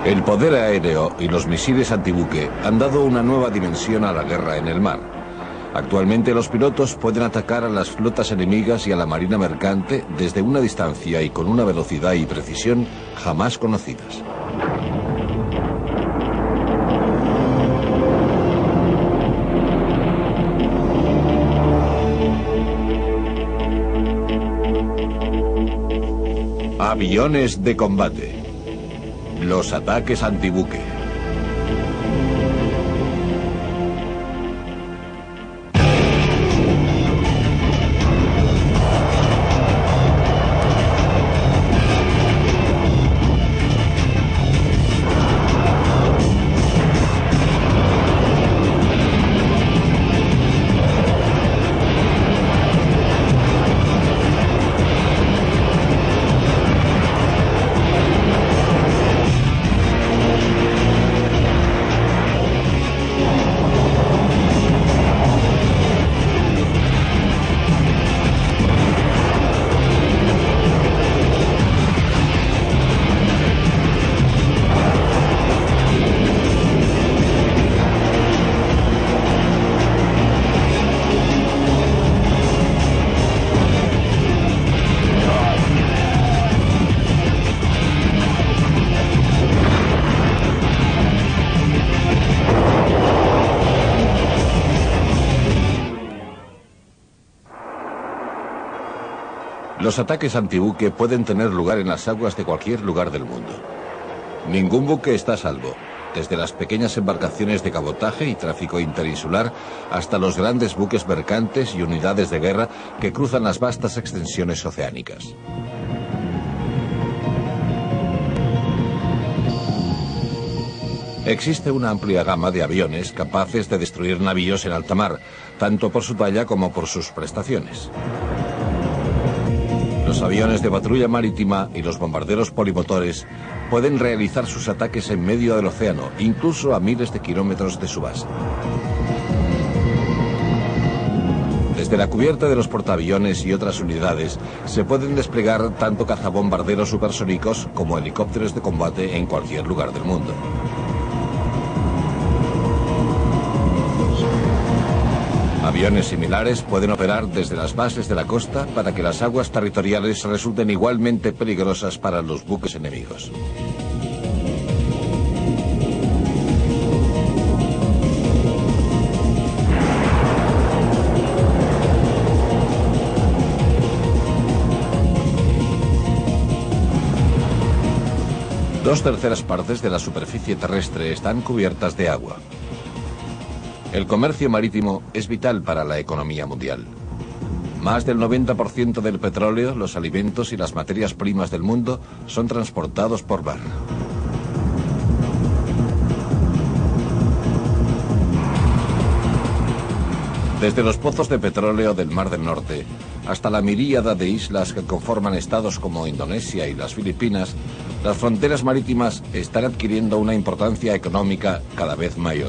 El poder aéreo y los misiles antibuque han dado una nueva dimensión a la guerra en el mar. Actualmente los pilotos pueden atacar a las flotas enemigas y a la marina mercante desde una distancia y con una velocidad y precisión jamás conocidas. Aviones de combate. Los ataques antibuque. Los ataques antibuque pueden tener lugar en las aguas de cualquier lugar del mundo. Ningún buque está a salvo, desde las pequeñas embarcaciones de cabotaje y tráfico interinsular hasta los grandes buques mercantes y unidades de guerra que cruzan las vastas extensiones oceánicas. Existe una amplia gama de aviones capaces de destruir navíos en alta mar, tanto por su talla como por sus prestaciones. Los aviones de patrulla marítima y los bombarderos polimotores pueden realizar sus ataques en medio del océano, incluso a miles de kilómetros de su base. Desde la cubierta de los portaaviones y otras unidades se pueden desplegar tanto cazabombarderos supersónicos como helicópteros de combate en cualquier lugar del mundo. Aviones similares pueden operar desde las bases de la costa para que las aguas territoriales resulten igualmente peligrosas para los buques enemigos. Dos terceras partes de la superficie terrestre están cubiertas de agua. El comercio marítimo es vital para la economía mundial. Más del 90% del petróleo, los alimentos y las materias primas del mundo son transportados por mar. Desde los pozos de petróleo del Mar del Norte hasta la miríada de islas que conforman estados como Indonesia y las Filipinas, las fronteras marítimas están adquiriendo una importancia económica cada vez mayor.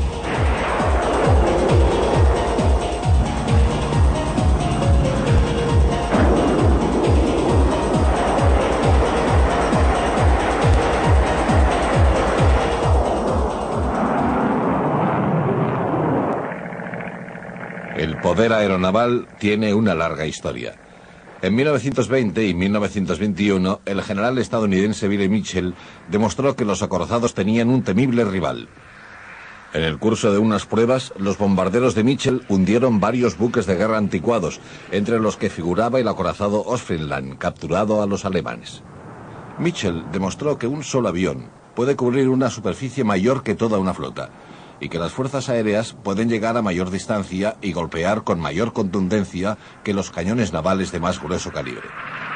El poder aeronaval tiene una larga historia. En 1920 y 1921, el general estadounidense Billy Mitchell demostró que los acorazados tenían un temible rival. En el curso de unas pruebas, los bombarderos de Mitchell hundieron varios buques de guerra anticuados, entre los que figuraba el acorazado Ostfriesland, capturado a los alemanes. Mitchell demostró que un solo avión puede cubrir una superficie mayor que toda una flota, y que las fuerzas aéreas pueden llegar a mayor distancia y golpear con mayor contundencia que los cañones navales de más grueso calibre.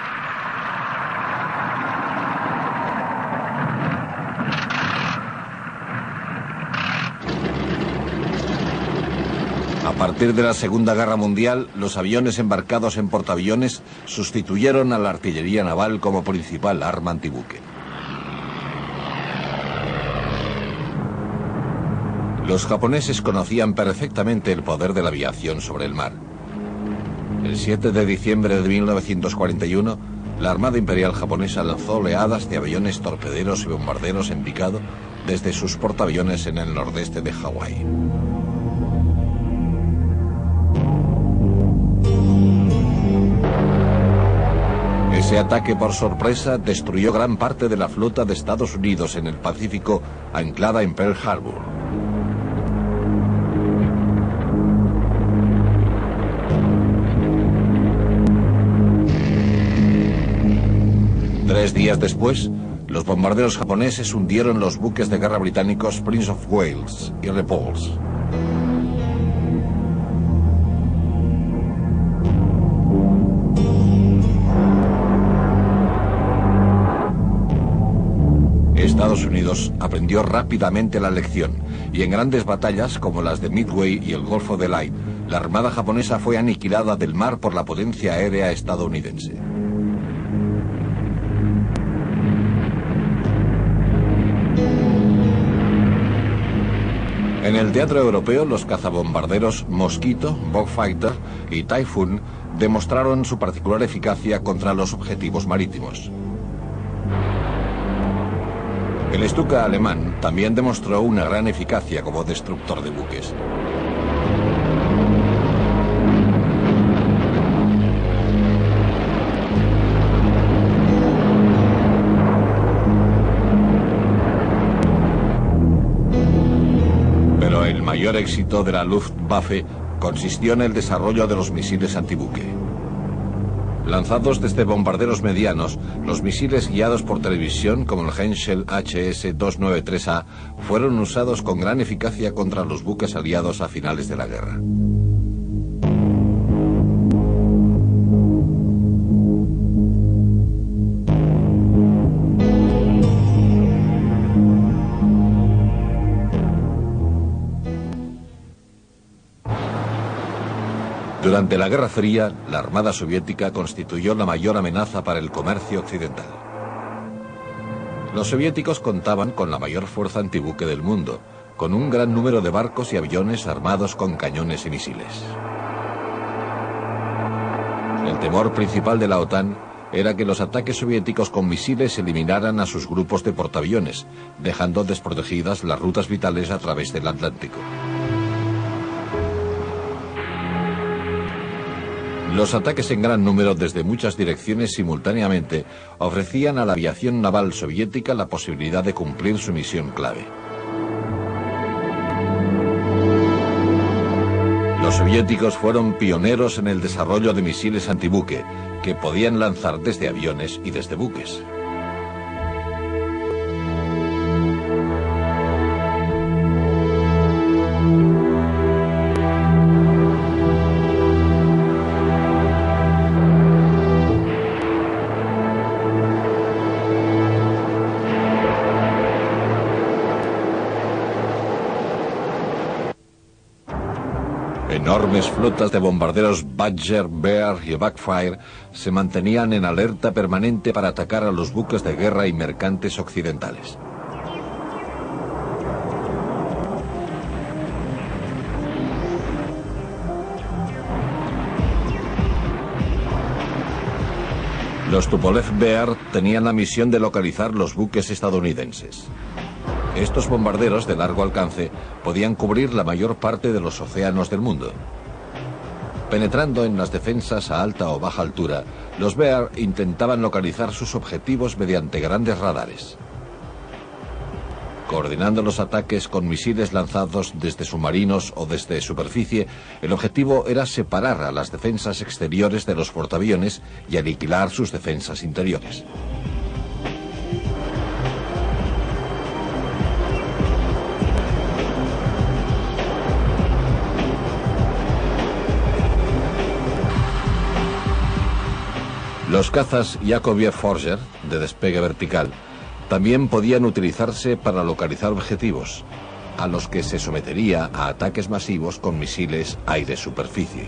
A partir de la Segunda Guerra Mundial, los aviones embarcados en portaaviones sustituyeron a la artillería naval como principal arma antibuque. Los japoneses conocían perfectamente el poder de la aviación sobre el mar. El 7 de diciembre de 1941, la Armada Imperial japonesa lanzó oleadas de aviones torpederos y bombarderos en picado desde sus portaaviones en el nordeste de Hawái. Ese ataque por sorpresa destruyó gran parte de la flota de Estados Unidos en el Pacífico anclada en Pearl Harbor. Tres días después, los bombarderos japoneses hundieron los buques de guerra británicos Prince of Wales y Repulse. Estados Unidos aprendió rápidamente la lección y en grandes batallas como las de Midway y el Golfo de Leyte, la armada japonesa fue aniquilada del mar por la potencia aérea estadounidense. En el teatro europeo, los cazabombarderos Mosquito, Bogfighter y Typhoon demostraron su particular eficacia contra los objetivos marítimos. El Stuka alemán también demostró una gran eficacia como destructor de buques. Pero el mayor éxito de la Luftwaffe consistió en el desarrollo de los misiles antibuque. Lanzados desde bombarderos medianos, los misiles guiados por televisión, como el Henschel HS-293A, fueron usados con gran eficacia contra los buques aliados a finales de la guerra. Durante la Guerra Fría, la Armada Soviética constituyó la mayor amenaza para el comercio occidental. Los soviéticos contaban con la mayor fuerza antibuque del mundo, con un gran número de barcos y aviones armados con cañones y misiles. El temor principal de la OTAN era que los ataques soviéticos con misiles eliminaran a sus grupos de portaaviones, dejando desprotegidas las rutas vitales a través del Atlántico. Los ataques en gran número desde muchas direcciones simultáneamente ofrecían a la aviación naval soviética la posibilidad de cumplir su misión clave. Los soviéticos fueron pioneros en el desarrollo de misiles antibuque, que podían lanzar desde aviones y desde buques. Enormes flotas de bombarderos Badger, Bear y Backfire se mantenían en alerta permanente para atacar a los buques de guerra y mercantes occidentales. Los Tupolev Bear tenían la misión de localizar los buques estadounidenses. Estos bombarderos de largo alcance podían cubrir la mayor parte de los océanos del mundo. Penetrando en las defensas a alta o baja altura, los Bear intentaban localizar sus objetivos mediante grandes radares. Coordinando los ataques con misiles lanzados desde submarinos o desde superficie, el objetivo era separar a las defensas exteriores de los portaaviones y aniquilar sus defensas interiores. Los cazas Yakovlev Forger, de despegue vertical, también podían utilizarse para localizar objetivos, a los que se sometería a ataques masivos con misiles aire-superficie.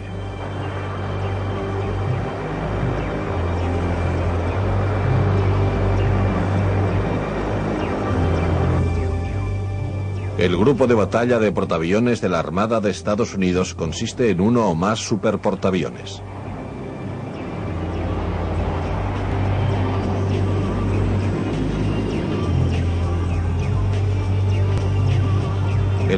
El grupo de batalla de portaaviones de la Armada de Estados Unidos consiste en uno o más superportaaviones.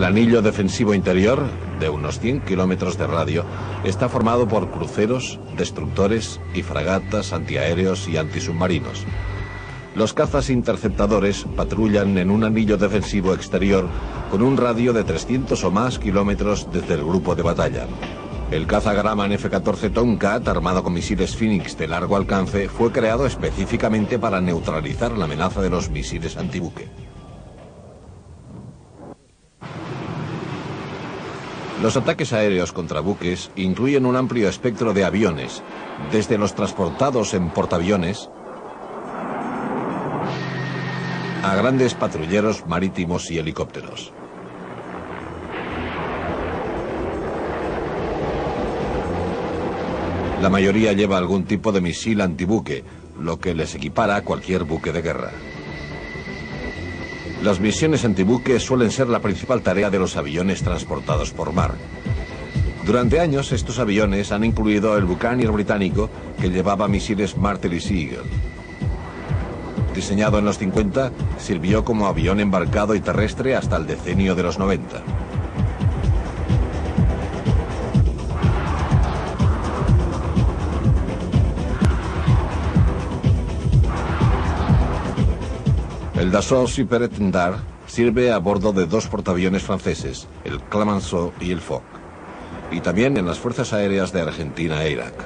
El anillo defensivo interior, de unos 100 kilómetros de radio, está formado por cruceros, destructores y fragatas antiaéreos y antisubmarinos. Los cazas interceptadores patrullan en un anillo defensivo exterior con un radio de 300 o más kilómetros desde el grupo de batalla. El caza Grumman F-14 Tomcat, armado con misiles Phoenix de largo alcance, fue creado específicamente para neutralizar la amenaza de los misiles antibuque. Los ataques aéreos contra buques incluyen un amplio espectro de aviones, desde los transportados en portaaviones a grandes patrulleros marítimos y helicópteros. La mayoría lleva algún tipo de misil antibuque, lo que les equipara a cualquier buque de guerra. Las misiones antibuque suelen ser la principal tarea de los aviones transportados por mar. Durante años, estos aviones han incluido el Buccaneer británico, que llevaba misiles Martel y Seagull. Diseñado en los 50, sirvió como avión embarcado y terrestre hasta el decenio de los 90. El Dassault Super-Étendard sirve a bordo de dos portaaviones franceses, el Clemenceau y el Foch, y también en las Fuerzas Aéreas de Argentina e Irak.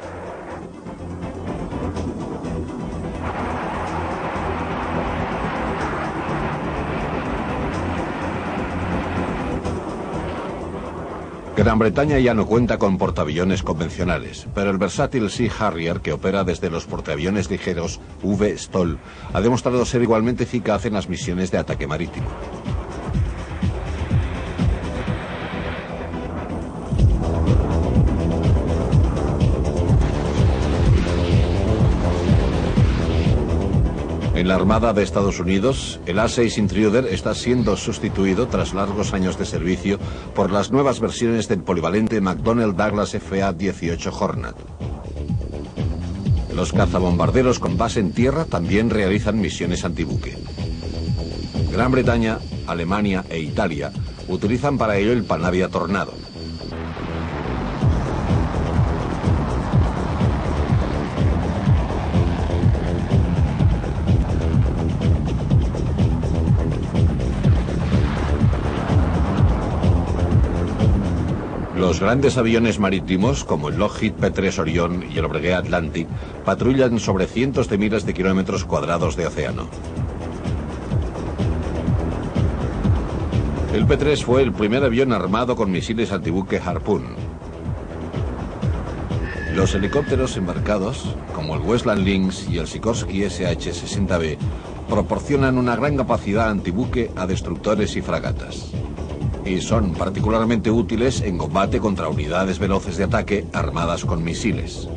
Gran Bretaña ya no cuenta con portaaviones convencionales, pero el versátil Sea Harrier, que opera desde los portaaviones ligeros V. Stoll, ha demostrado ser igualmente eficaz en las misiones de ataque marítimo. En la Armada de Estados Unidos, el A-6 Intruder está siendo sustituido tras largos años de servicio por las nuevas versiones del polivalente McDonnell Douglas FA-18 Hornet. Los cazabombarderos con base en tierra también realizan misiones antibuque. Gran Bretaña, Alemania e Italia utilizan para ello el Panavia Tornado. Los grandes aviones marítimos, como el Lockheed P-3 Orion y el Breguet Atlantic, patrullan sobre cientos de miles de kilómetros cuadrados de océano. El P-3 fue el primer avión armado con misiles antibuque Harpoon. Los helicópteros embarcados, como el Westland Lynx y el Sikorsky SH-60B, proporcionan una gran capacidad antibuque a destructores y fragatas. Y son particularmente útiles en combate contra unidades veloces de ataque armadas con misiles.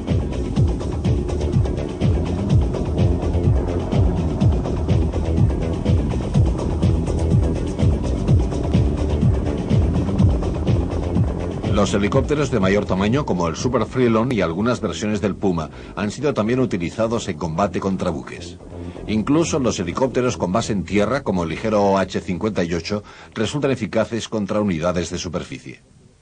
Los helicópteros de mayor tamaño, como el Super Freelon y algunas versiones del Puma, han sido también utilizados en combate contra buques. Incluso los helicópteros con base en tierra, como el ligero OH-58, resultan eficaces contra unidades de superficie.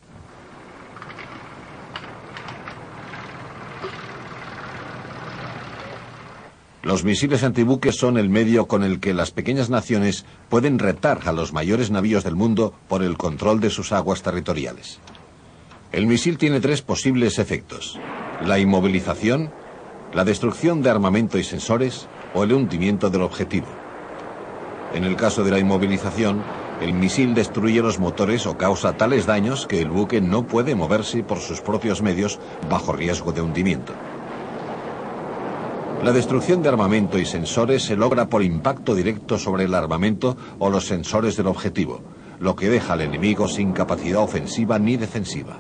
Los misiles antibuques son el medio con el que las pequeñas naciones pueden retar a los mayores navíos del mundo por el control de sus aguas territoriales. El misil tiene tres posibles efectos: la inmovilización, la destrucción de armamento y sensores o el hundimiento del objetivo. En el caso de la inmovilización, el misil destruye los motores o causa tales daños que el buque no puede moverse por sus propios medios bajo riesgo de hundimiento. La destrucción de armamento y sensores se logra por impacto directo sobre el armamento o los sensores del objetivo, lo que deja al enemigo sin capacidad ofensiva ni defensiva.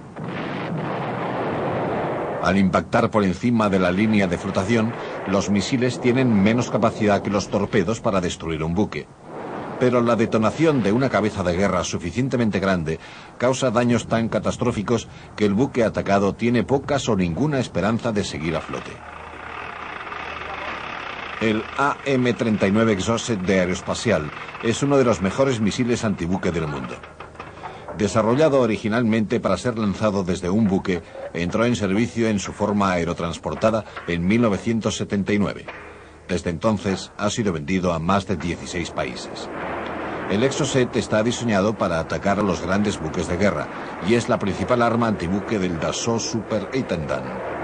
Al impactar por encima de la línea de flotación, los misiles tienen menos capacidad que los torpedos para destruir un buque. Pero la detonación de una cabeza de guerra suficientemente grande causa daños tan catastróficos que el buque atacado tiene pocas o ninguna esperanza de seguir a flote. El AM-39 Exocet de Aeroespacial es uno de los mejores misiles antibuque del mundo. Desarrollado originalmente para ser lanzado desde un buque, entró en servicio en su forma aerotransportada en 1979. Desde entonces ha sido vendido a más de 16 países. El Exocet está diseñado para atacar a los grandes buques de guerra y es la principal arma antibuque del Dassault Superintendant.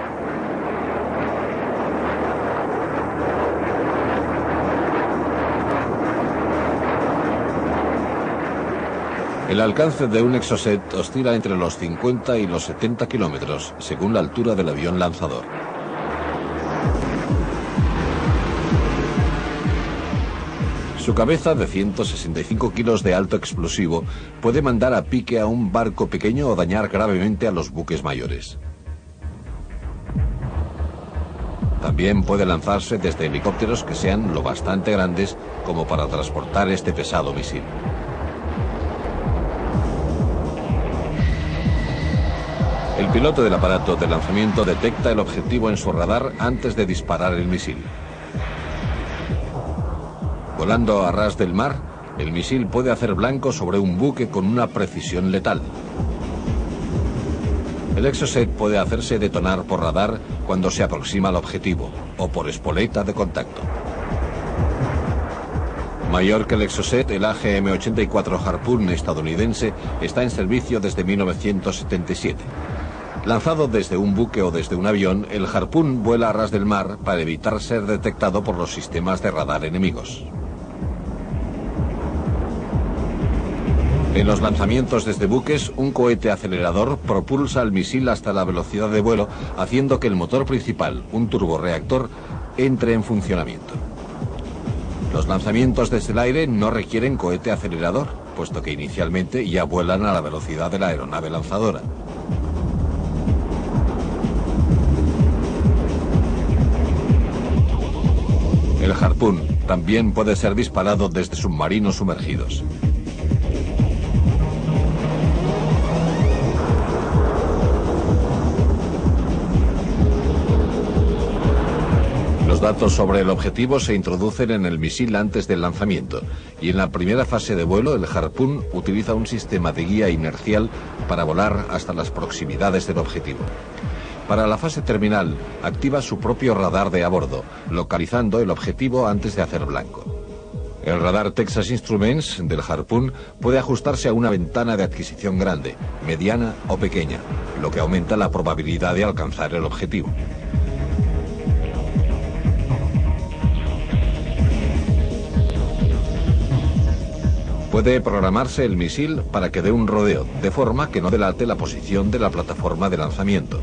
El alcance de un Exocet oscila entre los 50 y los 70 kilómetros, según la altura del avión lanzador. Su cabeza, de 165 kilos de alto explosivo, puede mandar a pique a un barco pequeño o dañar gravemente a los buques mayores. También puede lanzarse desde helicópteros que sean lo bastante grandes como para transportar este pesado misil. El piloto del aparato de lanzamiento detecta el objetivo en su radar antes de disparar el misil. Volando a ras del mar, el misil puede hacer blanco sobre un buque con una precisión letal. El Exocet puede hacerse detonar por radar cuando se aproxima al objetivo o por espoleta de contacto. Mayor que el Exocet, el AGM-84 Harpoon estadounidense está en servicio desde 1977. Lanzado desde un buque o desde un avión, el Harpoon vuela a ras del mar para evitar ser detectado por los sistemas de radar enemigos. En los lanzamientos desde buques, un cohete acelerador propulsa el misil hasta la velocidad de vuelo, haciendo que el motor principal, un turborreactor, entre en funcionamiento. Los lanzamientos desde el aire no requieren cohete acelerador, puesto que inicialmente ya vuelan a la velocidad de la aeronave lanzadora. El Harpoon también puede ser disparado desde submarinos sumergidos. Los datos sobre el objetivo se introducen en el misil antes del lanzamiento y en la primera fase de vuelo el Harpoon utiliza un sistema de guía inercial para volar hasta las proximidades del objetivo. Para la fase terminal, activa su propio radar de a bordo, localizando el objetivo antes de hacer blanco. El radar Texas Instruments del Harpoon puede ajustarse a una ventana de adquisición grande, mediana o pequeña, lo que aumenta la probabilidad de alcanzar el objetivo. Puede programarse el misil para que dé un rodeo, de forma que no delate la posición de la plataforma de lanzamiento.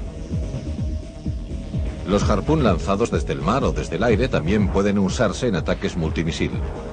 Los Harpoon lanzados desde el mar o desde el aire también pueden usarse en ataques multimisil.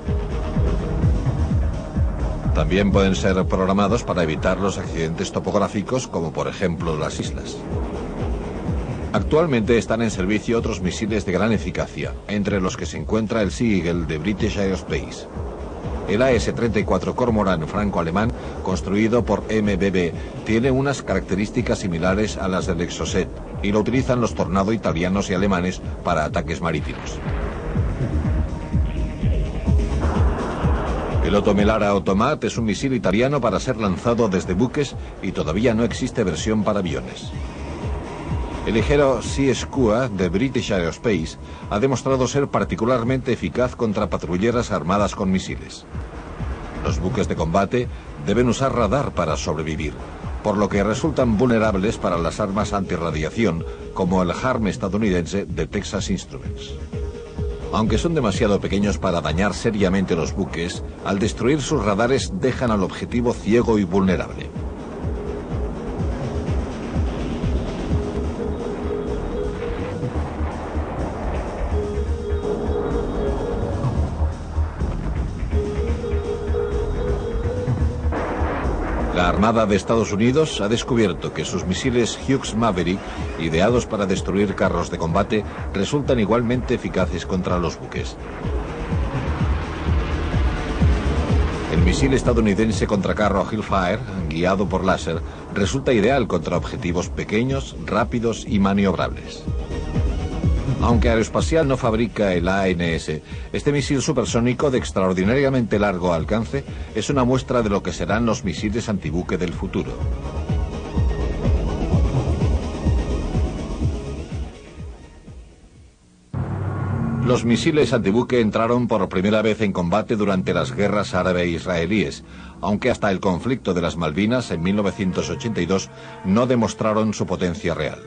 También pueden ser programados para evitar los accidentes topográficos, como por ejemplo las islas. Actualmente están en servicio otros misiles de gran eficacia, entre los que se encuentra el Sea Eagle de British Aerospace. El AS-34 Cormorant franco-alemán, construido por MBB, tiene unas características similares a las del Exocet y lo utilizan los Tornado italianos y alemanes para ataques marítimos. El Otto Melara Automat es un misil italiano para ser lanzado desde buques y todavía no existe versión para aviones. El ligero Sea Skua de British Aerospace ha demostrado ser particularmente eficaz contra patrulleras armadas con misiles. Los buques de combate deben usar radar para sobrevivir, por lo que resultan vulnerables para las armas antirradiación, como el HARM estadounidense de Texas Instruments. Aunque son demasiado pequeños para dañar seriamente los buques, al destruir sus radares dejan al objetivo ciego y vulnerable. La Armada de Estados Unidos ha descubierto que sus misiles Hughes Maverick, ideados para destruir carros de combate, resultan igualmente eficaces contra los buques. El misil estadounidense contracarro Hellfire, guiado por láser, resulta ideal contra objetivos pequeños, rápidos y maniobrables. Aunque Aeroespacial no fabrica el ANS, este misil supersónico de extraordinariamente largo alcance es una muestra de lo que serán los misiles antibuque del futuro. Los misiles antibuque entraron por primera vez en combate durante las guerras árabe-israelíes, aunque hasta el conflicto de las Malvinas en 1982 no demostraron su potencia real.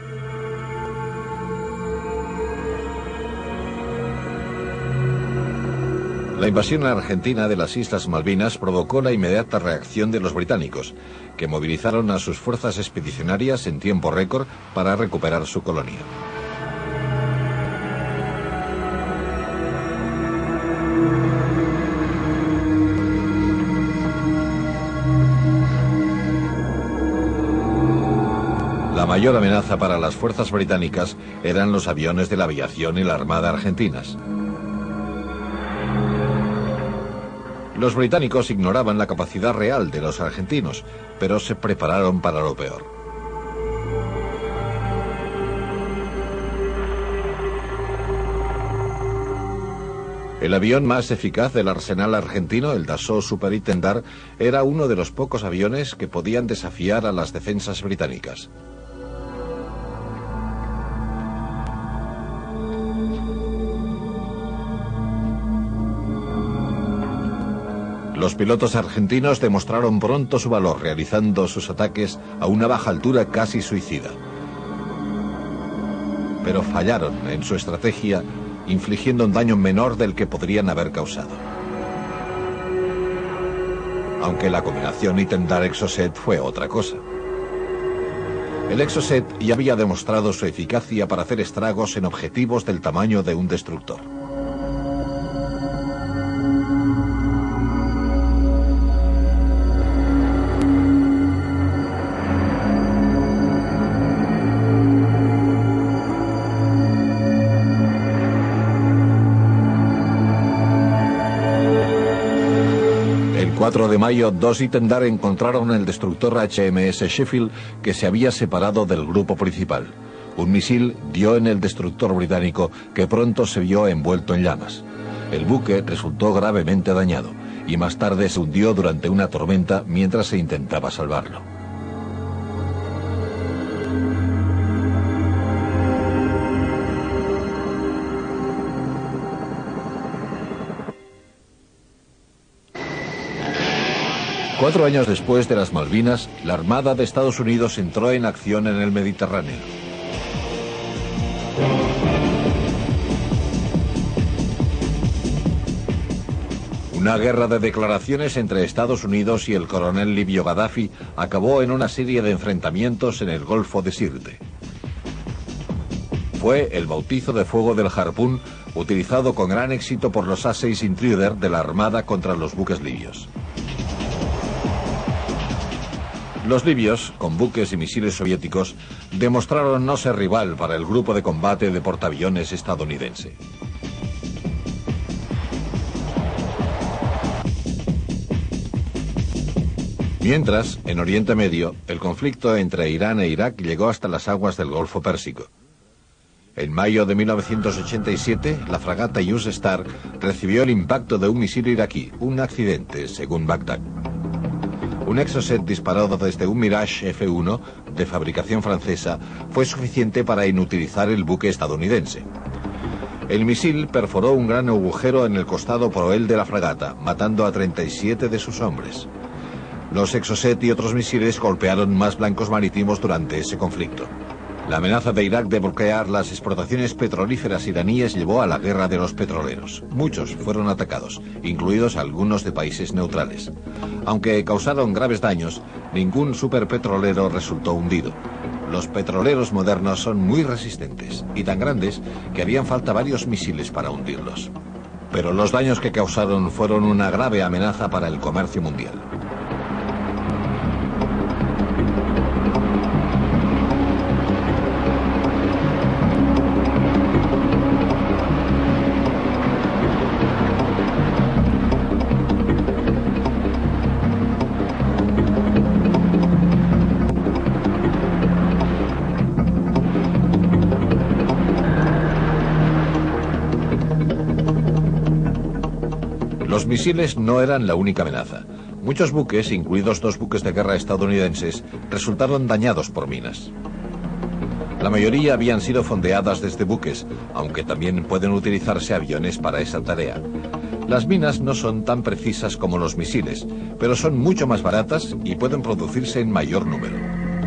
La invasión argentina de las Islas Malvinas provocó la inmediata reacción de los británicos, que movilizaron a sus fuerzas expedicionarias en tiempo récord para recuperar su colonia. La mayor amenaza para las fuerzas británicas eran los aviones de la aviación y la Armada argentinas. Los británicos ignoraban la capacidad real de los argentinos, pero se prepararon para lo peor. El avión más eficaz del arsenal argentino, el Dassault Super Intendar, era uno de los pocos aviones que podían desafiar a las defensas británicas. Los pilotos argentinos demostraron pronto su valor, realizando sus ataques a una baja altura casi suicida. Pero fallaron en su estrategia, infligiendo un daño menor del que podrían haber causado. Aunque la combinación Intendar-Exocet fue otra cosa. El Exocet ya había demostrado su eficacia para hacer estragos en objetivos del tamaño de un destructor. El 4 de mayo, dos Intendar encontraron el destructor HMS Sheffield que se había separado del grupo principal. Un misil dio en el destructor británico que pronto se vio envuelto en llamas. El buque resultó gravemente dañado y más tarde se hundió durante una tormenta mientras se intentaba salvarlo. Cuatro años después de las Malvinas, la Armada de Estados Unidos entró en acción en el Mediterráneo. Una guerra de declaraciones entre Estados Unidos y el coronel libio Gaddafi acabó en una serie de enfrentamientos en el Golfo de Sirte. Fue el bautizo de fuego del Harpoon, utilizado con gran éxito por los A-6 Intruder de la Armada contra los buques libios. Los libios, con buques y misiles soviéticos, demostraron no ser rival para el grupo de combate de portaaviones estadounidense. Mientras, en Oriente Medio, el conflicto entre Irán e Irak llegó hasta las aguas del Golfo Pérsico. En mayo de 1987, la fragata Yus Star recibió el impacto de un misil iraquí, un accidente, según Bagdad. Un Exocet disparado desde un Mirage F-1 de fabricación francesa fue suficiente para inutilizar el buque estadounidense. El misil perforó un gran agujero en el costado proel de la fragata, matando a 37 de sus hombres. Los Exocet y otros misiles golpearon más blancos marítimos durante ese conflicto. La amenaza de Irak de bloquear las exportaciones petrolíferas iraníes llevó a la guerra de los petroleros. Muchos fueron atacados, incluidos algunos de países neutrales. Aunque causaron graves daños, ningún superpetrolero resultó hundido. Los petroleros modernos son muy resistentes y tan grandes que harían falta varios misiles para hundirlos. Pero los daños que causaron fueron una grave amenaza para el comercio mundial. Los misiles no eran la única amenaza. Muchos buques, incluidos 2 buques de guerra estadounidenses, resultaron dañados por minas. La mayoría habían sido fondeadas desde buques, aunque también pueden utilizarse aviones para esa tarea. Las minas no son tan precisas como los misiles, pero son mucho más baratas y pueden producirse en mayor número.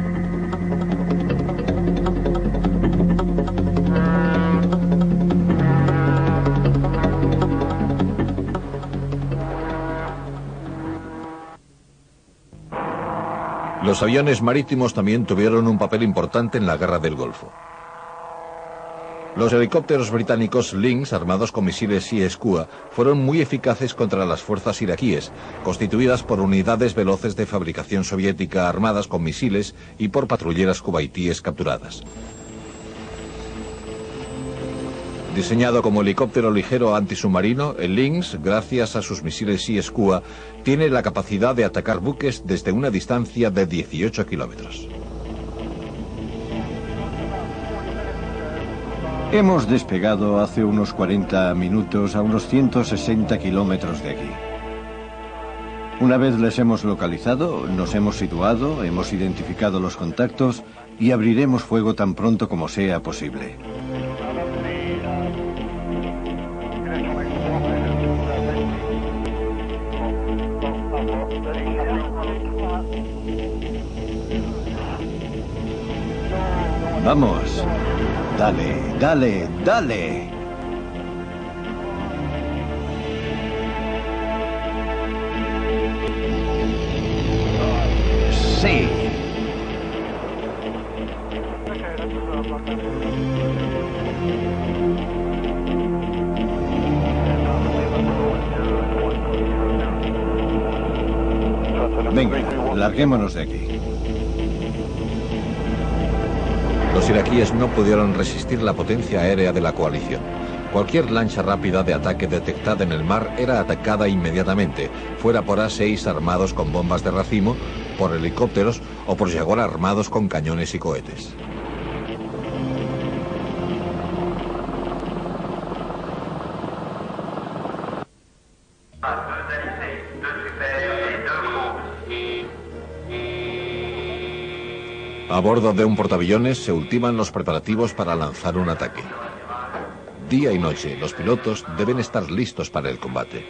Los aviones marítimos también tuvieron un papel importante en la Guerra del Golfo. Los helicópteros británicos Lynx, armados con misiles y Skua, fueron muy eficaces contra las fuerzas iraquíes, constituidas por unidades veloces de fabricación soviética armadas con misiles y por patrulleras cubaitíes capturadas. Diseñado como helicóptero ligero antisubmarino, el Lynx, gracias a sus misiles y Skua, tiene la capacidad de atacar buques desde una distancia de 18 kilómetros. Hemos despegado hace unos 40 minutos a unos 160 kilómetros de aquí. Una vez les hemos localizado, nos hemos situado, hemos identificado los contactos y abriremos fuego tan pronto como sea posible. Vamos. Dale, dale, dale. Sí. Venga, larguémonos de aquí. Los iraquíes no pudieron resistir la potencia aérea de la coalición. Cualquier lancha rápida de ataque detectada en el mar era atacada inmediatamente, fuera por A-6 armados con bombas de racimo, por helicópteros o por Jaguar armados con cañones y cohetes. A bordo de un portaaviones se ultiman los preparativos para lanzar un ataque. Día y noche, los pilotos deben estar listos para el combate.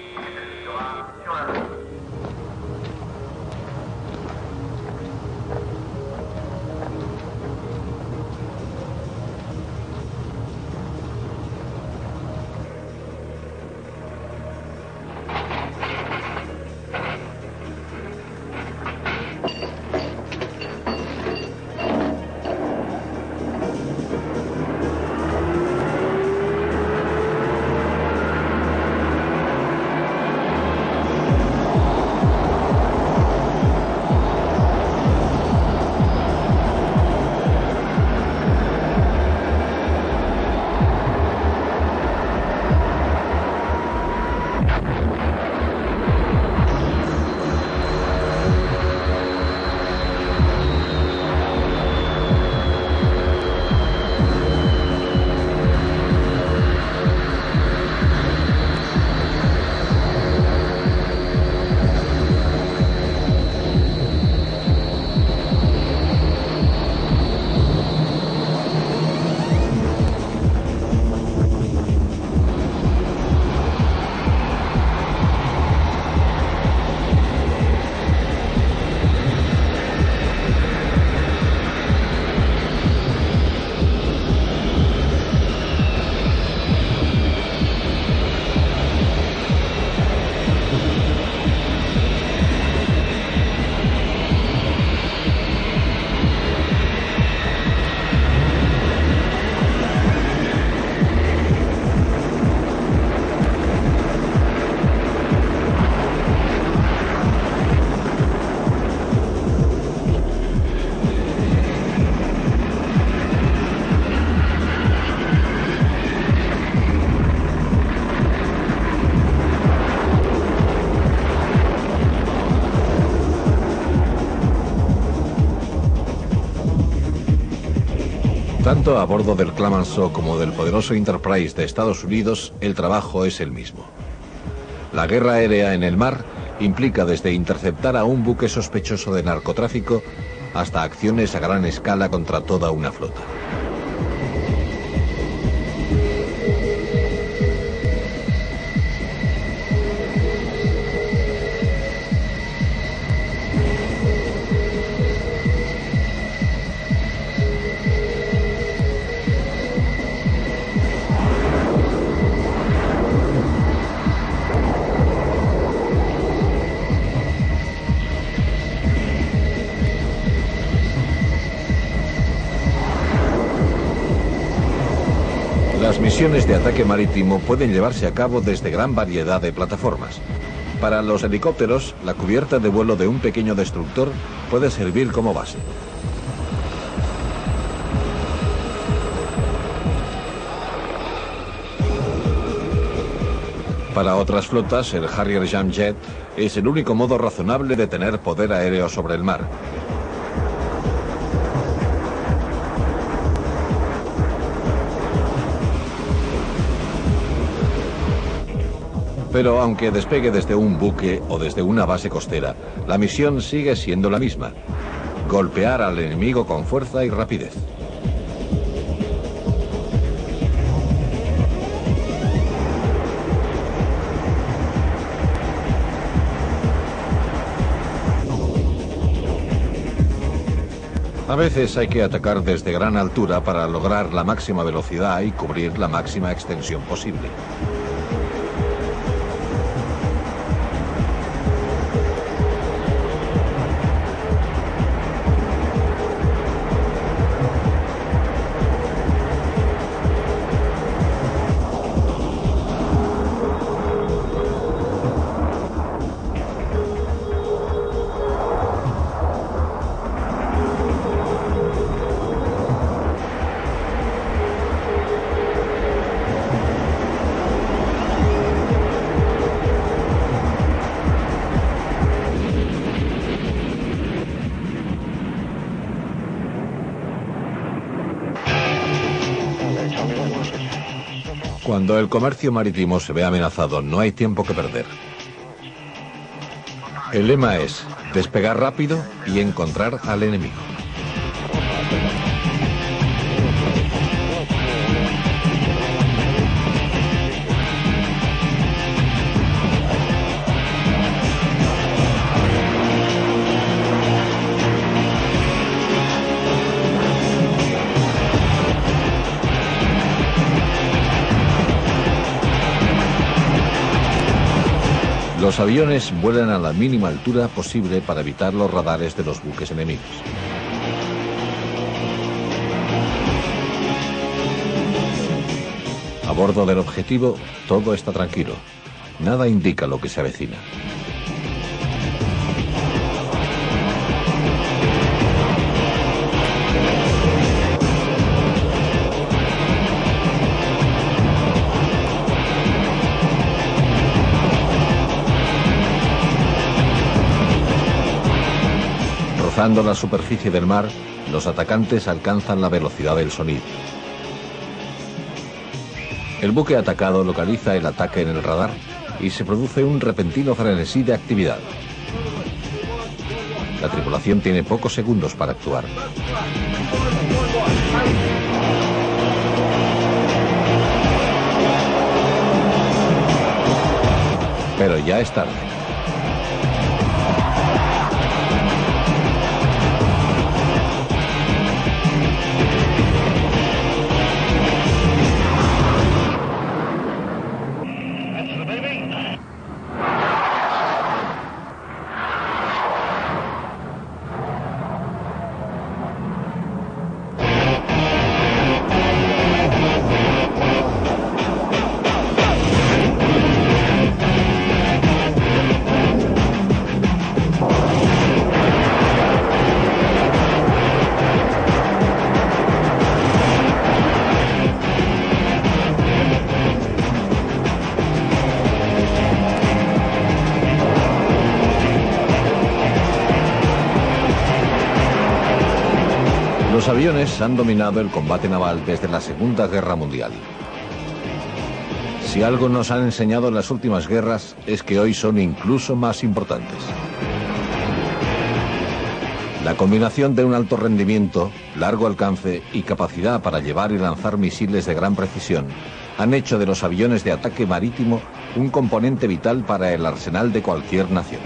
Tanto a bordo del Clemenceau como del poderoso Enterprise de Estados Unidos, el trabajo es el mismo. La guerra aérea en el mar implica desde interceptar a un buque sospechoso de narcotráfico hasta acciones a gran escala contra toda una flota. Las misiones de ataque marítimo pueden llevarse a cabo desde gran variedad de plataformas. Para los helicópteros, la cubierta de vuelo de un pequeño destructor puede servir como base. Para otras flotas, el Harrier Jamjet es el único modo razonable de tener poder aéreo sobre el mar. Pero aunque despegue desde un buque o desde una base costera, la misión sigue siendo la misma: golpear al enemigo con fuerza y rapidez. A veces hay que atacar desde gran altura para lograr la máxima velocidad y cubrir la máxima extensión posible. Cuando el comercio marítimo se ve amenazado, no hay tiempo que perder. El lema es despegar rápido y encontrar al enemigo. Los aviones vuelan a la mínima altura posible para evitar los radares de los buques enemigos. A bordo del objetivo, todo está tranquilo. Nada indica lo que se avecina. Rozando la superficie del mar, los atacantes alcanzan la velocidad del sonido. El buque atacado localiza el ataque en el radar y se produce un repentino frenesí de actividad. La tripulación tiene pocos segundos para actuar. Pero ya es tarde. Los aviones han dominado el combate naval desde la Segunda Guerra Mundial. Si algo nos han enseñado las últimas guerras es que hoy son incluso más importantes. La combinación de un alto rendimiento, largo alcance y capacidad para llevar y lanzar misiles de gran precisión han hecho de los aviones de ataque marítimo un componente vital para el arsenal de cualquier nación.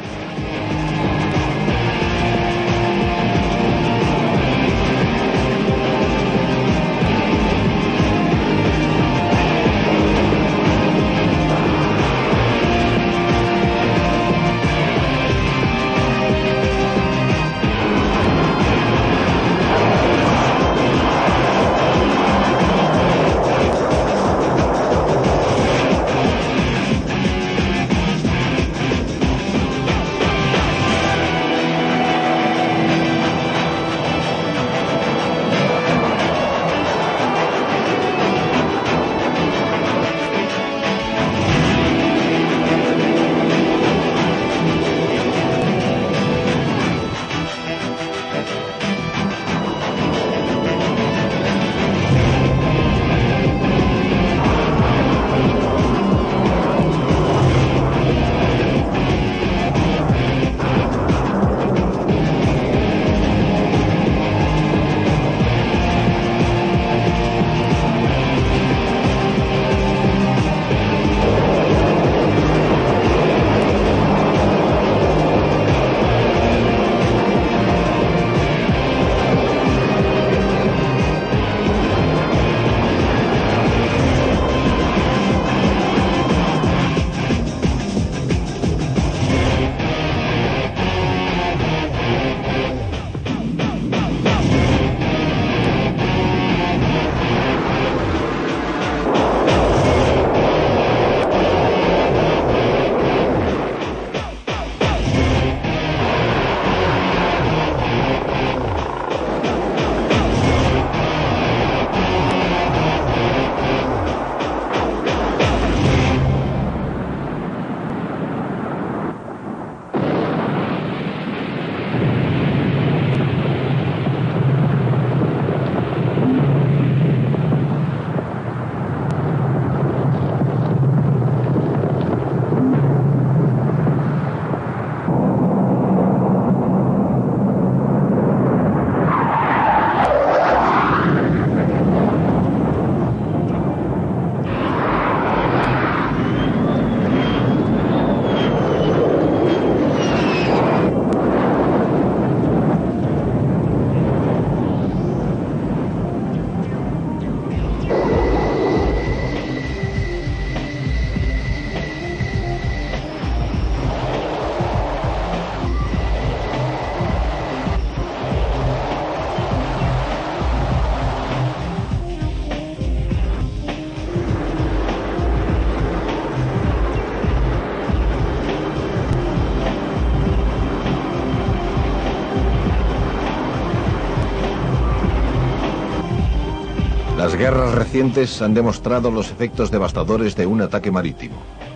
Las guerras recientes han demostrado los efectos devastadores de un ataque marítimo.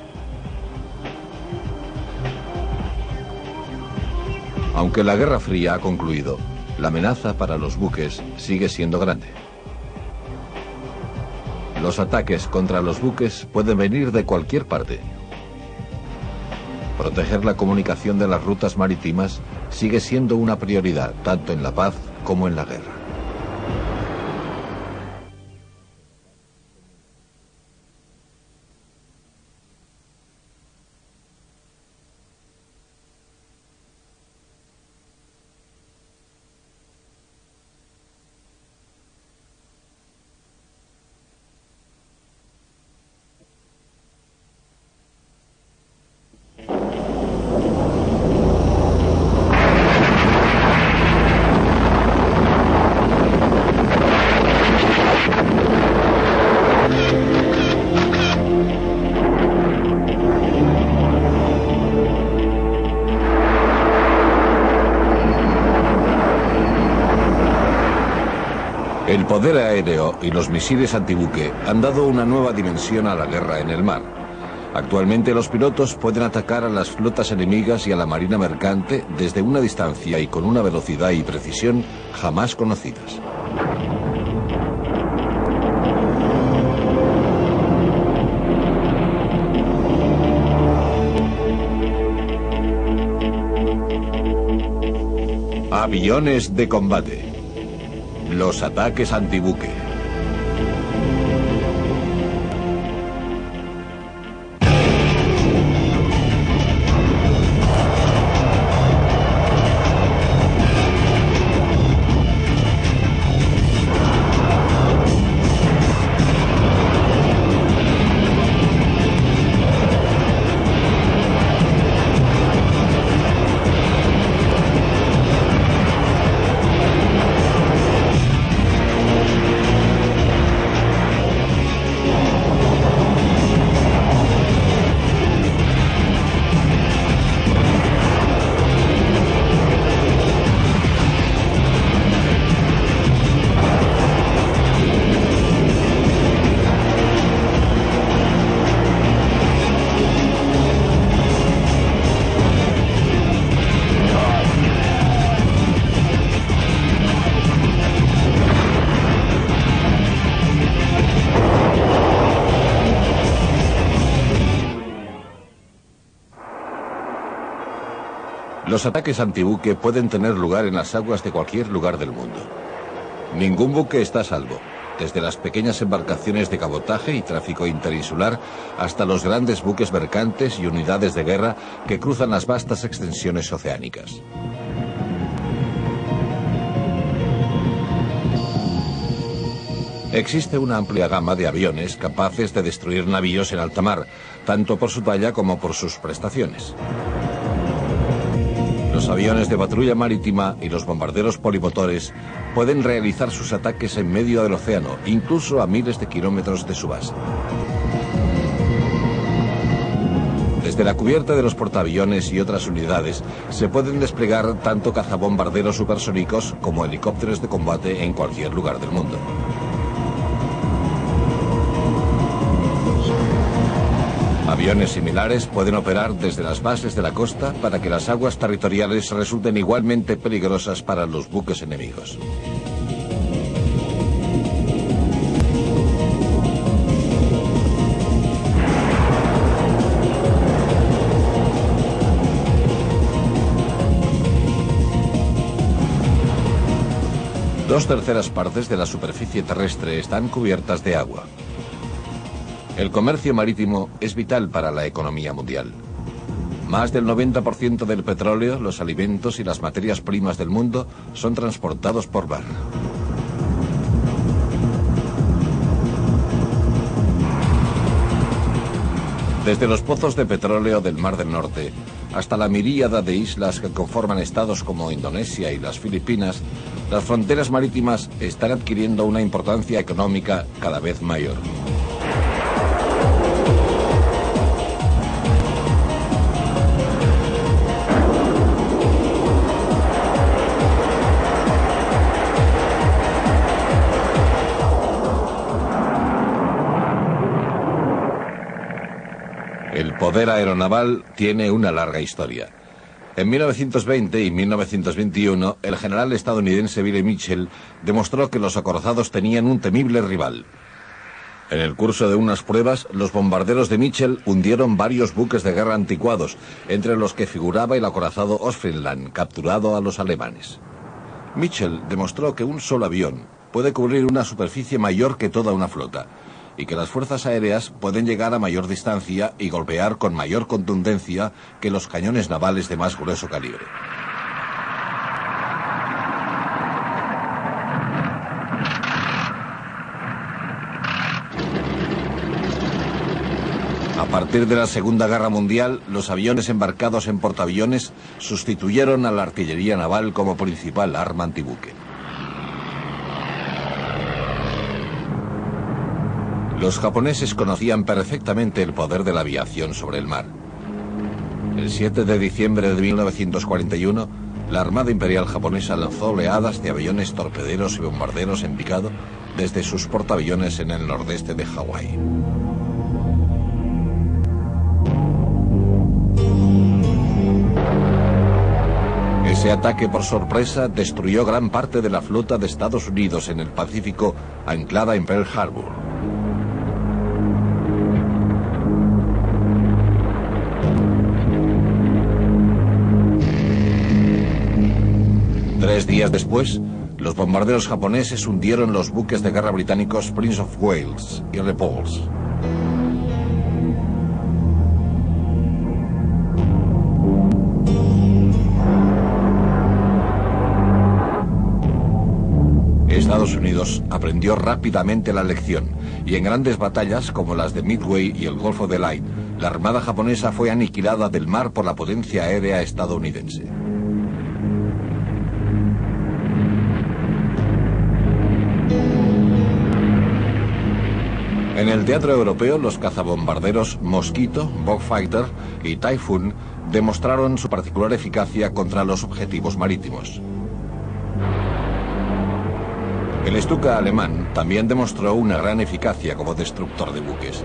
Aunque la Guerra Fría ha concluido, la amenaza para los buques sigue siendo grande. Los ataques contra los buques pueden venir de cualquier parte. Proteger la comunicación de las rutas marítimas sigue siendo una prioridad, tanto en la paz como en la guerra. El poder aéreo y los misiles antibuque han dado una nueva dimensión a la guerra en el mar. Actualmente los pilotos pueden atacar a las flotas enemigas y a la marina mercante desde una distancia y con una velocidad y precisión jamás conocidas. Aviones de combate. Los ataques antibuque. Los ataques antibuque pueden tener lugar en las aguas de cualquier lugar del mundo. Ningún buque está a salvo, desde las pequeñas embarcaciones de cabotaje y tráfico interinsular hasta los grandes buques mercantes y unidades de guerra que cruzan las vastas extensiones oceánicas. Existe una amplia gama de aviones capaces de destruir navíos en alta mar, tanto por su talla como por sus prestaciones. Los aviones de patrulla marítima y los bombarderos polimotores pueden realizar sus ataques en medio del océano, incluso a miles de kilómetros de su base. Desde la cubierta de los portaaviones y otras unidades se pueden desplegar tanto cazabombarderos supersónicos como helicópteros de combate en cualquier lugar del mundo. Aviones similares pueden operar desde las bases de la costa para que las aguas territoriales resulten igualmente peligrosas para los buques enemigos. Dos terceras partes de la superficie terrestre están cubiertas de agua. El comercio marítimo es vital para la economía mundial. Más del 90% del petróleo, los alimentos y las materias primas del mundo son transportados por mar. Desde los pozos de petróleo del Mar del Norte hasta la miríada de islas que conforman estados como Indonesia y las Filipinas, las fronteras marítimas están adquiriendo una importancia económica cada vez mayor. El poder aeronaval tiene una larga historia. En 1920 y 1921, el general estadounidense Billy Mitchell demostró que los acorazados tenían un temible rival. En el curso de unas pruebas, los bombarderos de Mitchell hundieron varios buques de guerra anticuados, entre los que figuraba el acorazado Ostfriesland, capturado a los alemanes. Mitchell demostró que un solo avión puede cubrir una superficie mayor que toda una flota, y que las fuerzas aéreas pueden llegar a mayor distancia y golpear con mayor contundencia que los cañones navales de más grueso calibre. A partir de la Segunda Guerra Mundial, los aviones embarcados en portaaviones sustituyeron a la artillería naval como principal arma antibuque. Los japoneses conocían perfectamente el poder de la aviación sobre el mar. El 7 de diciembre de 1941, la Armada Imperial japonesa lanzó oleadas de aviones torpederos y bombarderos en picado desde sus portaaviones en el nordeste de Hawái. Ese ataque por sorpresa destruyó gran parte de la flota de Estados Unidos en el Pacífico, anclada en Pearl Harbor. 3 días después, los bombarderos japoneses hundieron los buques de guerra británicos Prince of Wales y Repulse. Estados Unidos aprendió rápidamente la lección, y en grandes batallas como las de Midway y el Golfo de Leyte, la armada japonesa fue aniquilada del mar por la potencia aérea estadounidense. En el teatro europeo, los cazabombarderos Mosquito, Bogfighter y Typhoon demostraron su particular eficacia contra los objetivos marítimos. El Stuka alemán también demostró una gran eficacia como destructor de buques.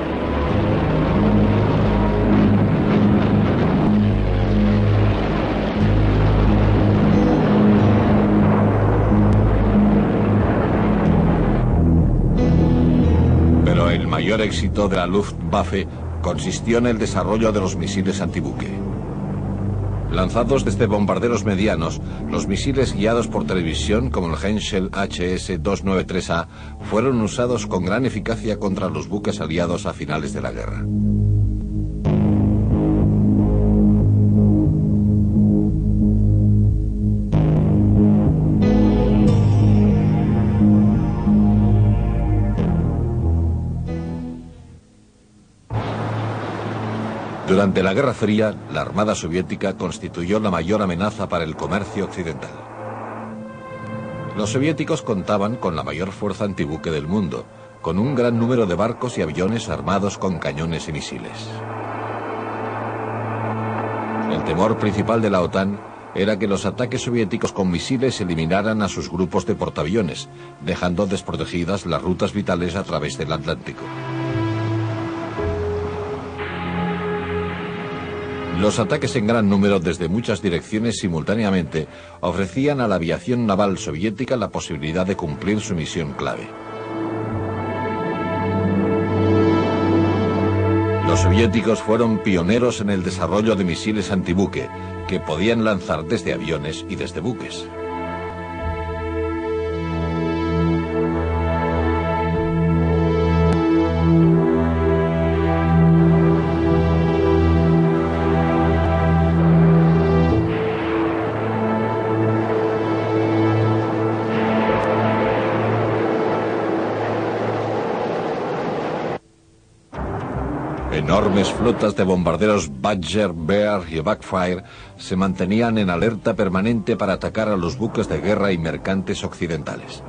Pero el mayor éxito de la Luftwaffe consistió en el desarrollo de los misiles antibuque. Lanzados desde bombarderos medianos, los misiles guiados por televisión, como el Henschel HS-293A, fueron usados con gran eficacia contra los buques aliados a finales de la guerra. Durante la Guerra Fría, la Armada Soviética constituyó la mayor amenaza para el comercio occidental. Los soviéticos contaban con la mayor fuerza antibuque del mundo, con un gran número de barcos y aviones armados con cañones y misiles. El temor principal de la OTAN era que los ataques soviéticos con misiles eliminaran a sus grupos de portaaviones, dejando desprotegidas las rutas vitales a través del Atlántico. Los ataques en gran número desde muchas direcciones simultáneamente ofrecían a la aviación naval soviética la posibilidad de cumplir su misión clave. Los soviéticos fueron pioneros en el desarrollo de misiles antibuque, que podían lanzar desde aviones y desde buques. Enormes flotas de bombarderos Badger, Bear y Backfire se mantenían en alerta permanente para atacar a los buques de guerra y mercantes occidentales.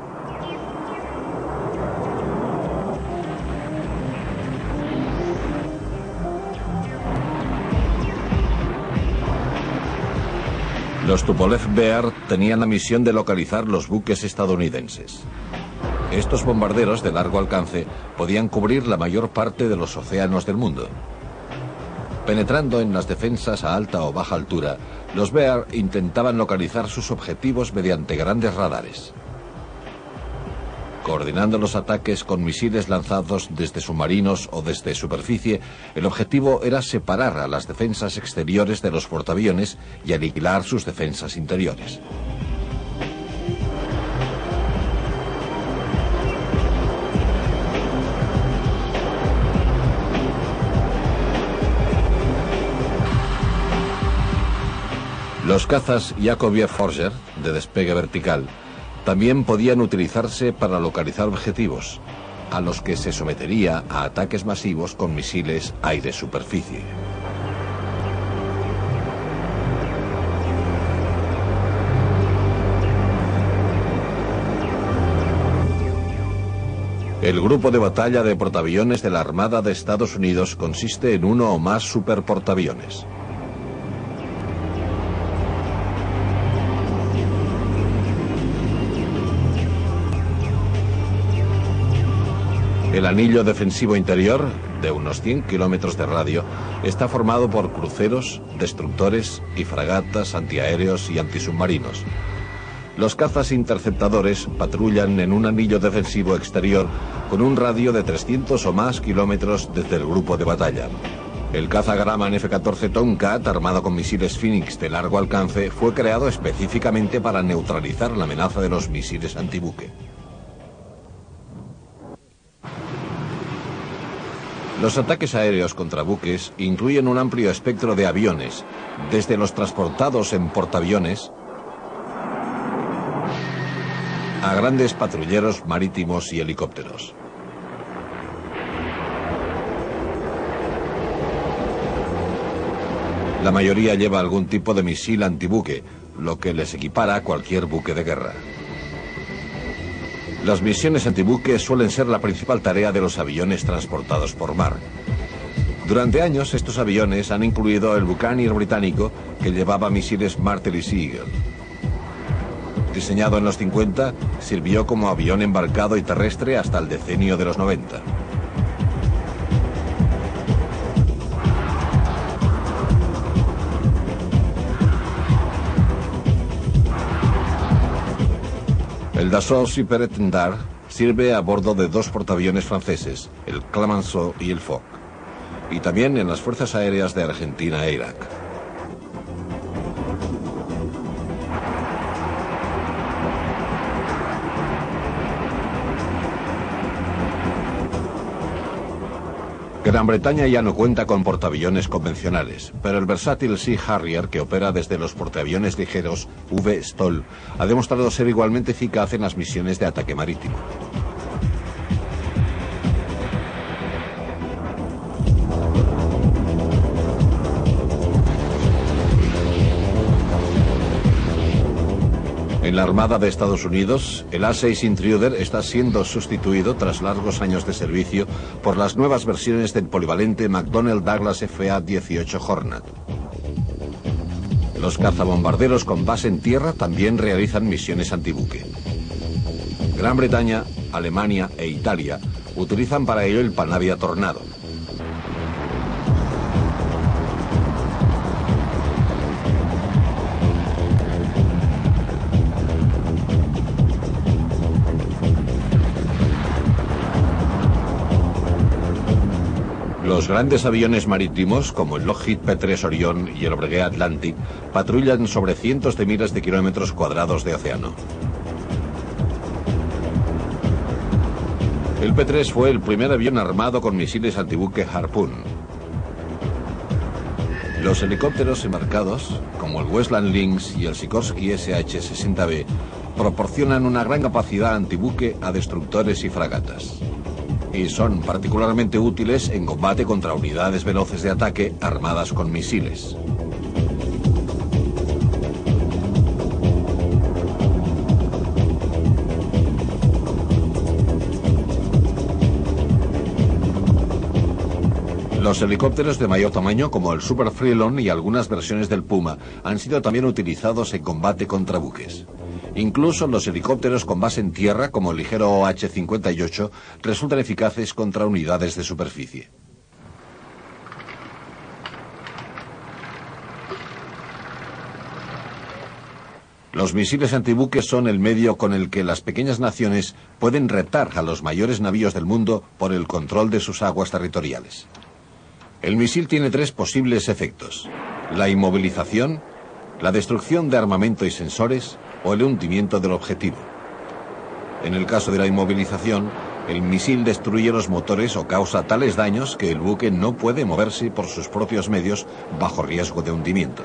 Los Tupolev Bear tenían la misión de localizar los buques estadounidenses. Estos bombarderos de largo alcance podían cubrir la mayor parte de los océanos del mundo. Penetrando en las defensas a alta o baja altura, los Bear intentaban localizar sus objetivos mediante grandes radares. Coordinando los ataques con misiles lanzados desde submarinos o desde superficie, el objetivo era separar a las defensas exteriores de los portaaviones y aniquilar sus defensas interiores. Los cazas Yakovlev Forger, de despegue vertical, también podían utilizarse para localizar objetivos, a los que se sometería a ataques masivos con misiles aire-superficie. El grupo de batalla de portaaviones de la Armada de Estados Unidos consiste en uno o más superportaaviones. El anillo defensivo interior, de unos 100 kilómetros de radio, está formado por cruceros, destructores y fragatas antiaéreos y antisubmarinos. Los cazas interceptadores patrullan en un anillo defensivo exterior con un radio de 300 o más kilómetros desde el grupo de batalla. El caza Grumman F-14 Tomcat, armado con misiles Phoenix de largo alcance, fue creado específicamente para neutralizar la amenaza de los misiles antibuque. Los ataques aéreos contra buques incluyen un amplio espectro de aviones, desde los transportados en portaaviones a grandes patrulleros marítimos y helicópteros. La mayoría lleva algún tipo de misil antibuque, lo que les equipara a cualquier buque de guerra. Las misiones antibuque suelen ser la principal tarea de los aviones transportados por mar. Durante años, estos aviones han incluido el Buccaneer británico, que llevaba misiles Martel y Seagull. Diseñado en los 50, sirvió como avión embarcado y terrestre hasta el decenio de los 90. El Dassault Super-Étendard sirve a bordo de dos portaaviones franceses, el Clemenceau y el Foch, y también en las Fuerzas Aéreas de Argentina e Irak. Gran Bretaña ya no cuenta con portaaviones convencionales, pero el versátil Sea Harrier, que opera desde los portaaviones ligeros V. Stoll, ha demostrado ser igualmente eficaz en las misiones de ataque marítimo. En la Armada de Estados Unidos, el A-6 Intruder está siendo sustituido tras largos años de servicio por las nuevas versiones del polivalente McDonnell Douglas FA-18 Hornet. Los cazabombarderos con base en tierra también realizan misiones antibuque. Gran Bretaña, Alemania e Italia utilizan para ello el Panavia Tornado. Los grandes aviones marítimos, como el Lockheed P-3 Orion y el Breguet Atlantic, patrullan sobre cientos de miles de kilómetros cuadrados de océano. El P-3 fue el primer avión armado con misiles antibuque Harpoon. Los helicópteros embarcados, como el Westland Lynx y el Sikorsky SH-60B, proporcionan una gran capacidad antibuque a destructores y fragatas. Y son particularmente útiles en combate contra unidades veloces de ataque armadas con misiles. Los helicópteros de mayor tamaño, como el Super Freelon y algunas versiones del Puma, han sido también utilizados en combate contra buques. Incluso los helicópteros con base en tierra, como el ligero OH-58, resultan eficaces contra unidades de superficie. Los misiles antibuques son el medio con el que las pequeñas naciones pueden retar a los mayores navíos del mundo por el control de sus aguas territoriales. El misil tiene tres posibles efectos: la inmovilización, la destrucción de armamento y sensores o el hundimiento del objetivo. En el caso de la inmovilización, el misil destruye los motores o causa tales daños que el buque no puede moverse por sus propios medios bajo riesgo de hundimiento.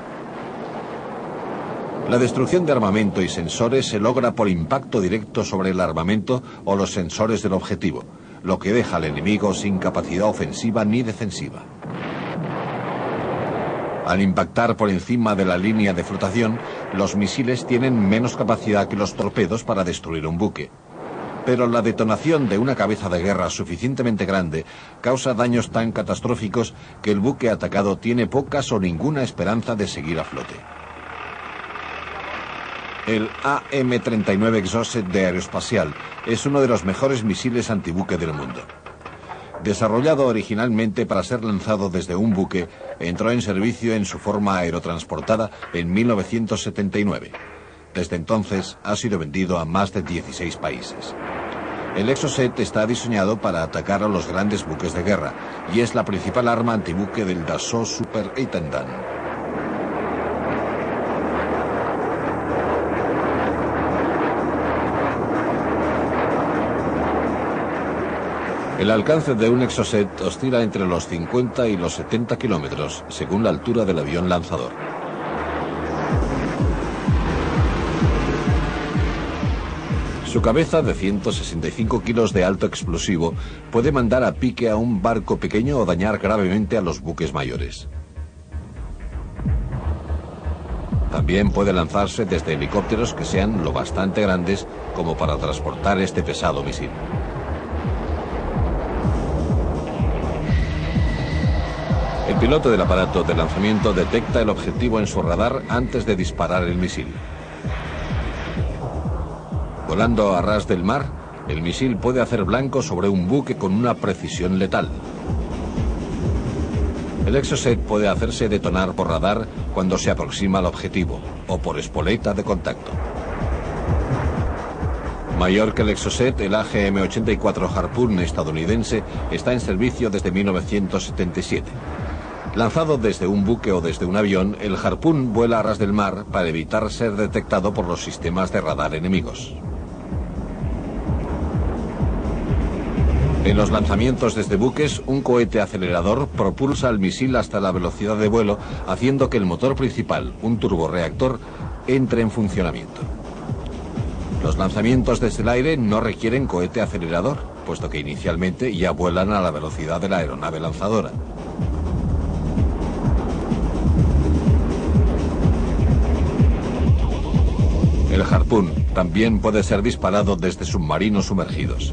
La destrucción de armamento y sensores se logra por impacto directo sobre el armamento o los sensores del objetivo, lo que deja al enemigo sin capacidad ofensiva ni defensiva. Al impactar por encima de la línea de flotación, los misiles tienen menos capacidad que los torpedos para destruir un buque. Pero la detonación de una cabeza de guerra suficientemente grande causa daños tan catastróficos que el buque atacado tiene pocas o ninguna esperanza de seguir a flote. El AM-39 Exocet de Aeroespacial es uno de los mejores misiles antibuque del mundo. Desarrollado originalmente para ser lanzado desde un buque, entró en servicio en su forma aerotransportada en 1979. Desde entonces ha sido vendido a más de 16 países. El Exocet está diseñado para atacar a los grandes buques de guerra y es la principal arma antibuque del Dassault Superintendant. El alcance de un Exocet oscila entre los 50 y los 70 kilómetros, según la altura del avión lanzador. Su cabeza, de 165 kilos de alto explosivo, puede mandar a pique a un barco pequeño o dañar gravemente a los buques mayores. También puede lanzarse desde helicópteros que sean lo bastante grandes como para transportar este pesado misil. El piloto del aparato de lanzamiento detecta el objetivo en su radar antes de disparar el misil. Volando a ras del mar, el misil puede hacer blanco sobre un buque con una precisión letal. El Exocet puede hacerse detonar por radar cuando se aproxima al objetivo o por espoleta de contacto. Mayor que el Exocet, el AGM-84 Harpoon estadounidense está en servicio desde 1977. Lanzado desde un buque o desde un avión, el Harpoon vuela a ras del mar para evitar ser detectado por los sistemas de radar enemigos. En los lanzamientos desde buques, un cohete acelerador propulsa el misil hasta la velocidad de vuelo, haciendo que el motor principal, un turborreactor, entre en funcionamiento. Los lanzamientos desde el aire no requieren cohete acelerador, puesto que inicialmente ya vuelan a la velocidad de la aeronave lanzadora. El Harpoon también puede ser disparado desde submarinos sumergidos.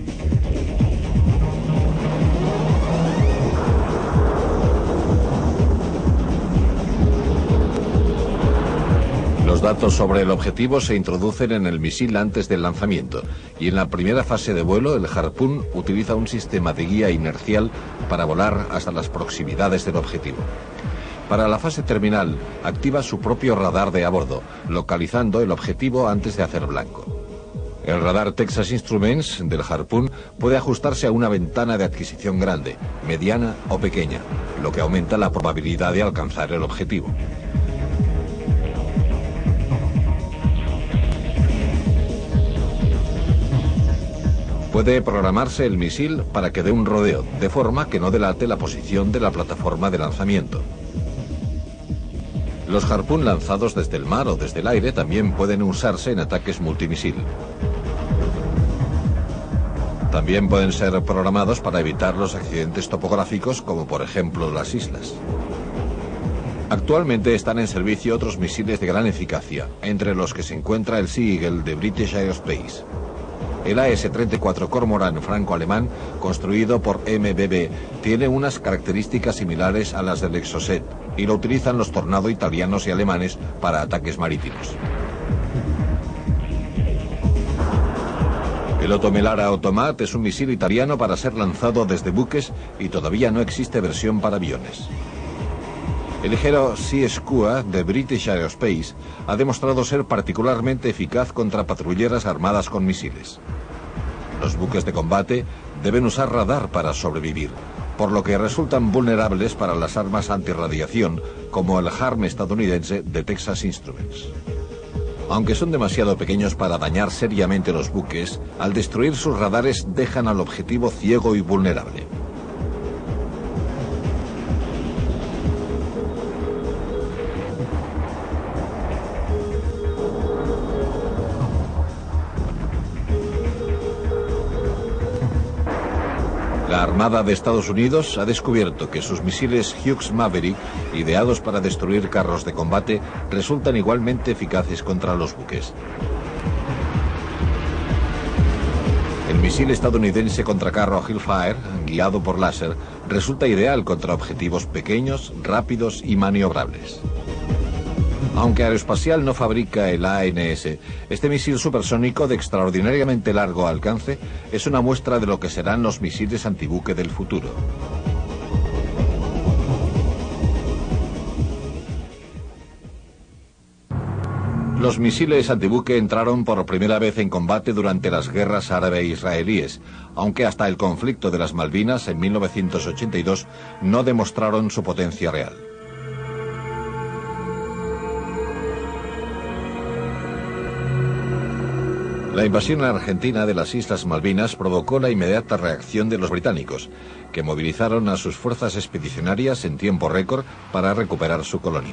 Los datos sobre el objetivo se introducen en el misil antes del lanzamiento y en la primera fase de vuelo el Harpoon utiliza un sistema de guía inercial para volar hasta las proximidades del objetivo. Para la fase terminal, activa su propio radar de a bordo, localizando el objetivo antes de hacer blanco. El radar Texas Instruments del Harpoon puede ajustarse a una ventana de adquisición grande, mediana o pequeña, lo que aumenta la probabilidad de alcanzar el objetivo. Puede programarse el misil para que dé un rodeo, de forma que no delate la posición de la plataforma de lanzamiento. Los Harpoon lanzados desde el mar o desde el aire también pueden usarse en ataques multimisil. También pueden ser programados para evitar los accidentes topográficos, como por ejemplo las islas. Actualmente están en servicio otros misiles de gran eficacia, entre los que se encuentra el Sea Eagle de British Aerospace. El AS-34 Cormoran franco-alemán, construido por MBB, tiene unas características similares a las del Exocet y lo utilizan los Tornado italianos y alemanes para ataques marítimos. El Otto Melara Automat es un misil italiano para ser lanzado desde buques y todavía no existe versión para aviones. El ligero Sea Skua de British Aerospace ha demostrado ser particularmente eficaz contra patrulleras armadas con misiles. Los buques de combate deben usar radar para sobrevivir, por lo que resultan vulnerables para las armas antirradiación, como el HARM estadounidense de Texas Instruments. Aunque son demasiado pequeños para dañar seriamente los buques, al destruir sus radares dejan al objetivo ciego y vulnerable. La Armada de Estados Unidos ha descubierto que sus misiles Hughes Maverick, ideados para destruir carros de combate, resultan igualmente eficaces contra los buques. El misil estadounidense contracarro Hellfire, guiado por láser, resulta ideal contra objetivos pequeños, rápidos y maniobrables. Aunque Aeroespacial no fabrica el ANS, este misil supersónico de extraordinariamente largo alcance es una muestra de lo que serán los misiles antibuque del futuro. Los misiles antibuque entraron por primera vez en combate durante las guerras árabe-israelíes, aunque hasta el conflicto de las Malvinas en 1982 no demostraron su potencia real. La invasión argentina de las Islas Malvinas provocó la inmediata reacción de los británicos, que movilizaron a sus fuerzas expedicionarias en tiempo récord para recuperar su colonia.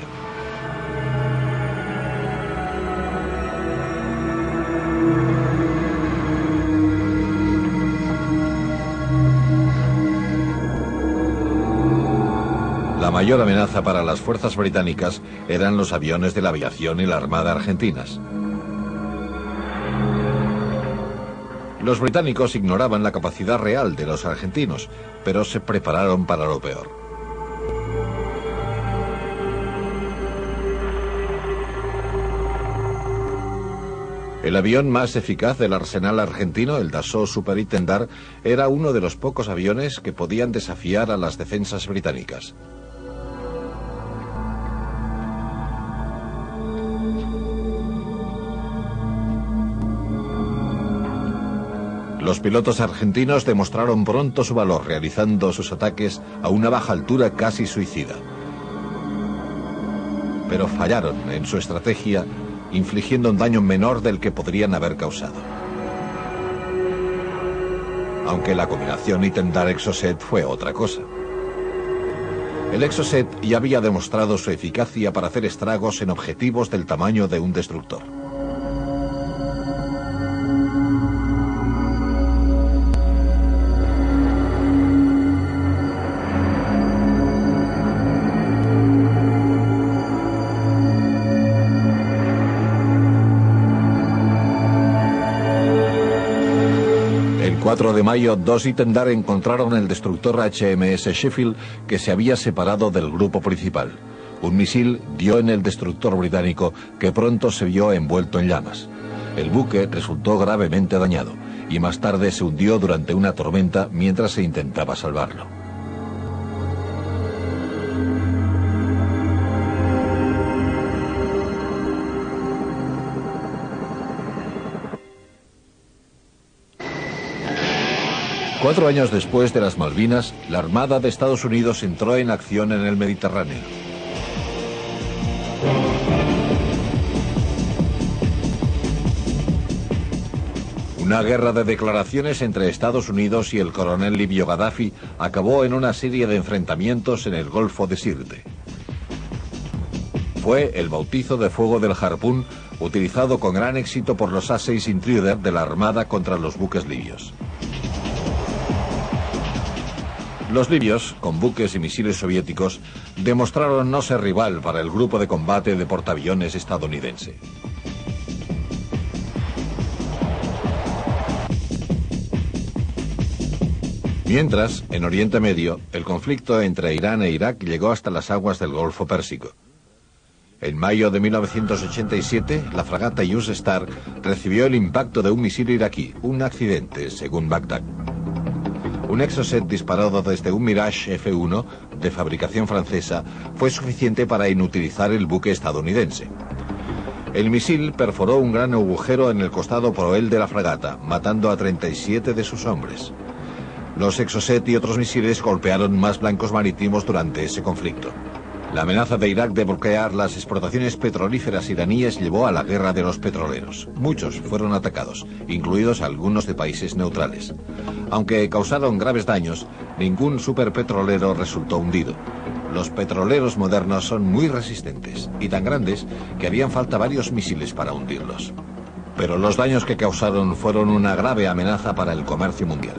La mayor amenaza para las fuerzas británicas eran los aviones de la aviación y la Armada argentinas. Los británicos ignoraban la capacidad real de los argentinos, pero se prepararon para lo peor. El avión más eficaz del arsenal argentino, el Dassault Superintendent, era uno de los pocos aviones que podían desafiar a las defensas británicas. Los pilotos argentinos demostraron pronto su valor, realizando sus ataques a una baja altura casi suicida. Pero fallaron en su estrategia, infligiendo un daño menor del que podrían haber causado. Aunque la combinación Itendar-Exocet fue otra cosa. El Exocet ya había demostrado su eficacia para hacer estragos en objetivos del tamaño de un destructor. El 4 de mayo, dos Itendar encontraron el destructor HMS Sheffield que se había separado del grupo principal. Un misil dio en el destructor británico que pronto se vio envuelto en llamas. El buque resultó gravemente dañado y más tarde se hundió durante una tormenta mientras se intentaba salvarlo. Cuatro años después de las Malvinas, la Armada de Estados Unidos entró en acción en el Mediterráneo. Una guerra de declaraciones entre Estados Unidos y el coronel libio Gaddafi acabó en una serie de enfrentamientos en el Golfo de Sirte. Fue el bautizo de fuego del Harpoon, utilizado con gran éxito por los A-6 Intruder de la Armada contra los buques libios. Los libios, con buques y misiles soviéticos, demostraron no ser rival para el grupo de combate de portaaviones estadounidense. Mientras, en Oriente Medio, el conflicto entre Irán e Irak llegó hasta las aguas del Golfo Pérsico. En mayo de 1987, la fragata US Star recibió el impacto de un misil iraquí, un accidente, según Bagdad. Un Exocet disparado desde un Mirage F-1 de fabricación francesa fue suficiente para inutilizar el buque estadounidense. El misil perforó un gran agujero en el costado proel de la fragata, matando a 37 de sus hombres. Los Exocet y otros misiles golpearon más blancos marítimos durante ese conflicto. La amenaza de Irak de bloquear las exportaciones petrolíferas iraníes llevó a la guerra de los petroleros. Muchos fueron atacados, incluidos algunos de países neutrales. Aunque causaron graves daños, ningún superpetrolero resultó hundido. Los petroleros modernos son muy resistentes y tan grandes que harían falta varios misiles para hundirlos. Pero los daños que causaron fueron una grave amenaza para el comercio mundial.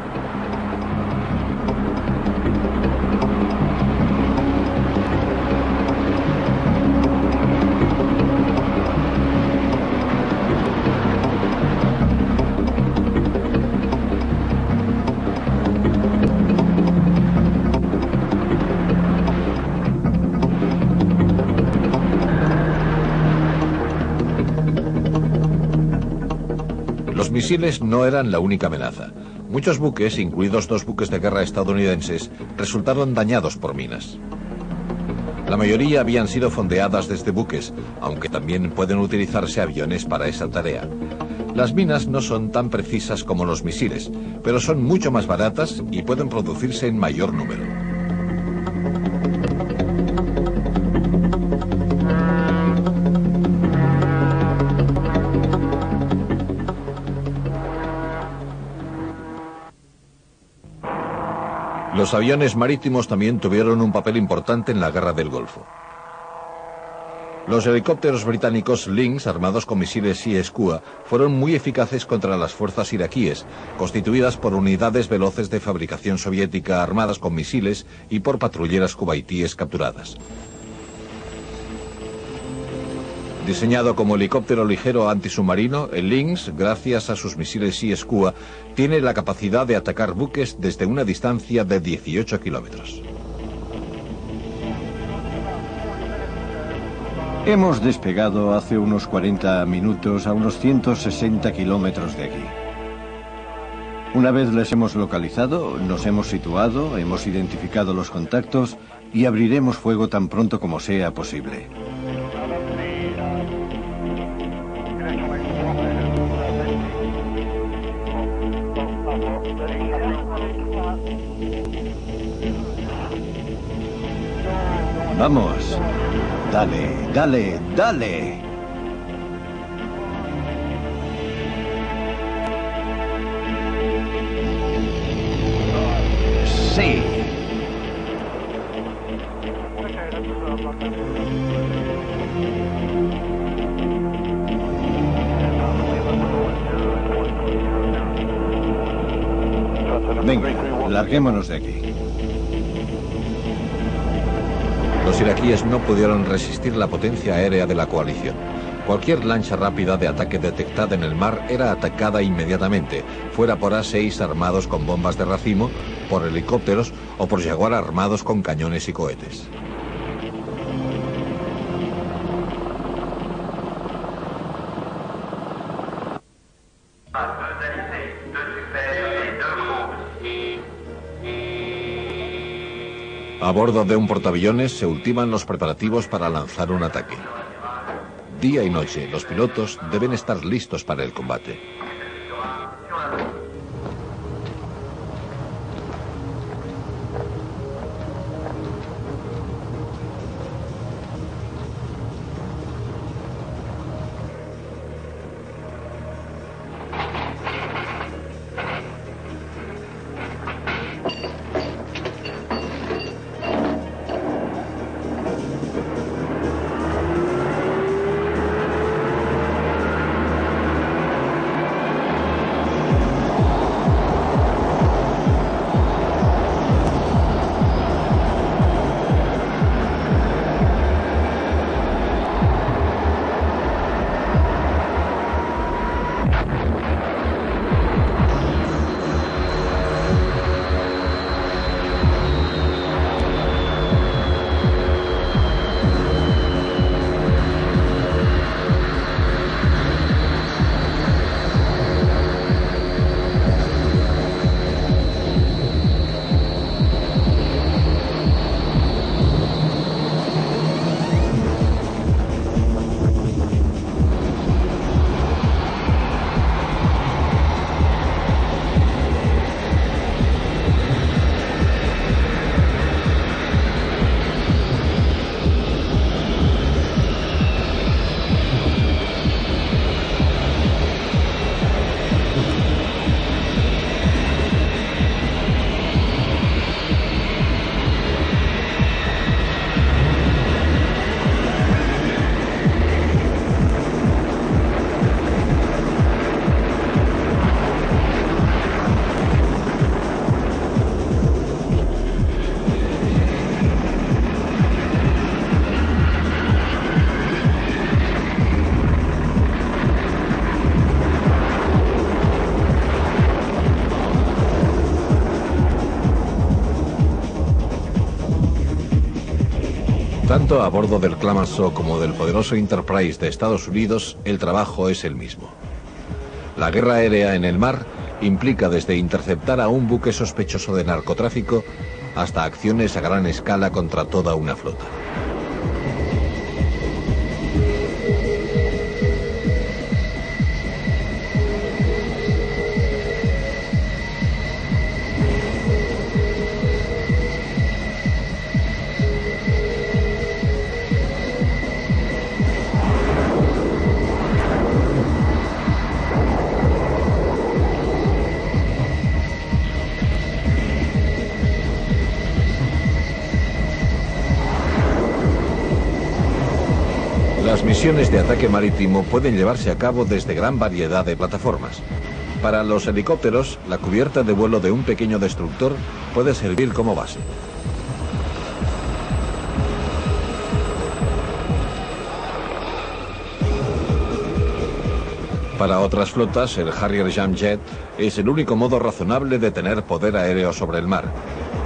Los misiles no eran la única amenaza. Muchos buques, incluidos dos buques de guerra estadounidenses, resultaron dañados por minas. La mayoría habían sido fondeadas desde buques, aunque también pueden utilizarse aviones para esa tarea. Las minas no son tan precisas como los misiles, pero son mucho más baratas y pueden producirse en mayor número. Los aviones marítimos también tuvieron un papel importante en la Guerra del Golfo. Los helicópteros británicos Lynx, armados con misiles y Skua, fueron muy eficaces contra las fuerzas iraquíes, constituidas por unidades veloces de fabricación soviética armadas con misiles y por patrulleras cubaitíes capturadas. Diseñado como helicóptero ligero antisubmarino, el Lynx, gracias a sus misiles y Skua, tiene la capacidad de atacar buques desde una distancia de 18 kilómetros. Hemos despegado hace unos 40 minutos a unos 160 kilómetros de aquí. Una vez les hemos localizado, nos hemos situado, hemos identificado los contactos y abriremos fuego tan pronto como sea posible. Vamos. Dale, dale, dale. Sí. Venga, larguémonos de aquí. Los iraquíes no pudieron resistir la potencia aérea de la coalición. Cualquier lancha rápida de ataque detectada en el mar era atacada inmediatamente, fuera por A-6 armados con bombas de racimo, por helicópteros o por Jaguar armados con cañones y cohetes. A bordo de un portaaviones se ultiman los preparativos para lanzar un ataque. Día y noche, los pilotos deben estar listos para el combate. Tanto a bordo del Clemenceau como del poderoso Enterprise de Estados Unidos, el trabajo es el mismo. La guerra aérea en el mar implica desde interceptar a un buque sospechoso de narcotráfico hasta acciones a gran escala contra toda una flota. misiones de ataque marítimo pueden llevarse a cabo desde gran variedad de plataformas. Para los helicópteros, la cubierta de vuelo de un pequeño destructor puede servir como base. Para otras flotas, el Harrier Jamjet es el único modo razonable de tener poder aéreo sobre el mar.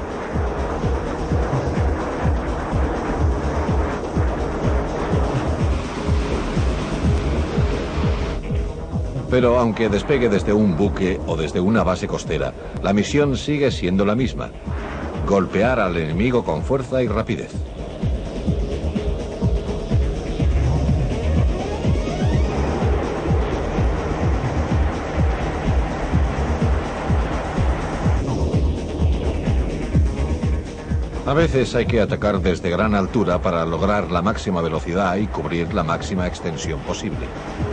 Pero aunque despegue desde un buque o desde una base costera, la misión sigue siendo la misma: golpear al enemigo con fuerza y rapidez. A veces hay que atacar desde gran altura para lograr la máxima velocidad y cubrir la máxima extensión posible.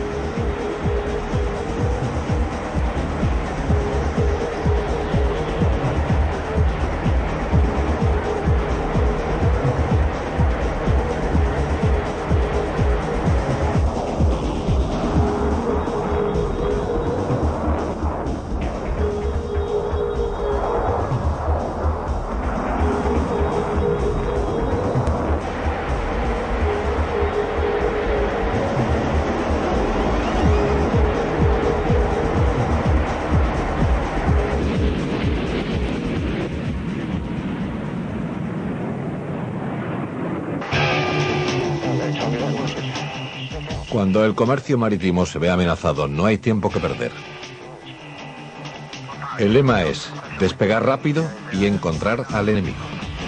Cuando el comercio marítimo se ve amenazado, no hay tiempo que perder. El lema es despegar rápido y encontrar al enemigo.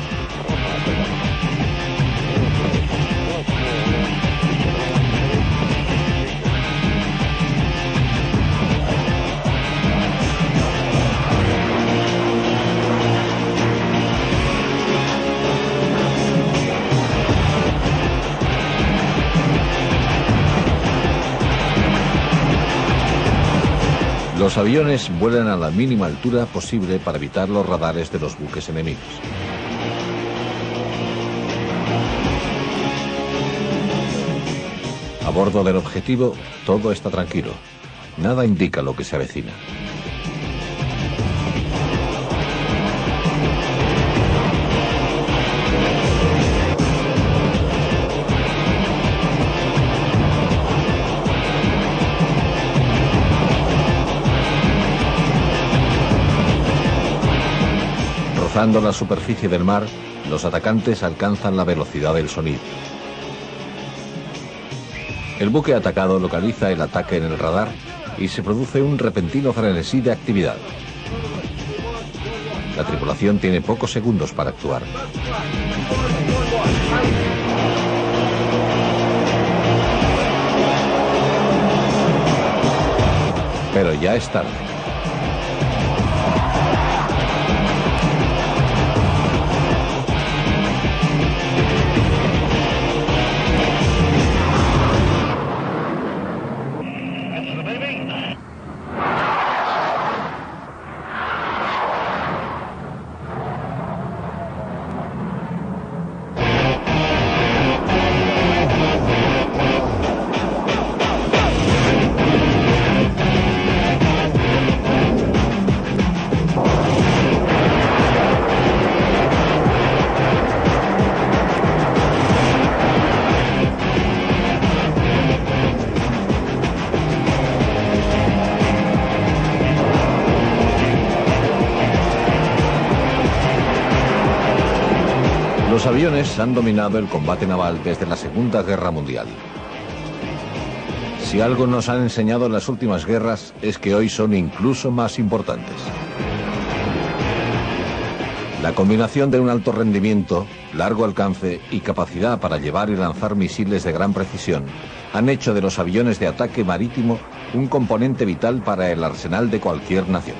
Los aviones vuelan a la mínima altura posible para evitar los radares de los buques enemigos. A bordo del objetivo, todo está tranquilo. Nada indica lo que se avecina. Rozando la superficie del mar, los atacantes alcanzan la velocidad del sonido. El buque atacado localiza el ataque en el radar y se produce un repentino frenesí de actividad. La tripulación tiene pocos segundos para actuar. Pero ya es tarde. Los aviones han dominado el combate naval desde la Segunda Guerra Mundial. Si algo nos han enseñado las últimas guerras es que hoy son incluso más importantes. La combinación de un alto rendimiento, largo alcance y capacidad para llevar y lanzar misiles de gran precisión han hecho de los aviones de ataque marítimo un componente vital para el arsenal de cualquier nación.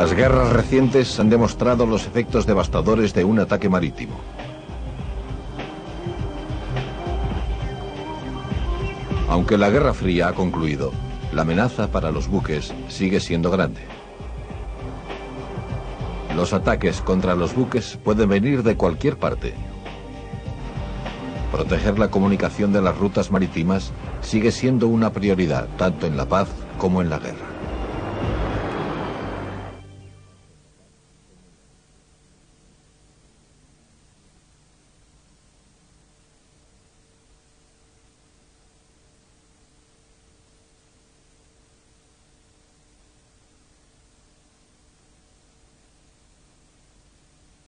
Las guerras recientes han demostrado los efectos devastadores de un ataque marítimo. Aunque la Guerra Fría ha concluido, la amenaza para los buques sigue siendo grande. Los ataques contra los buques pueden venir de cualquier parte. Proteger la comunicación de las rutas marítimas sigue siendo una prioridad, tanto en la paz como en la guerra.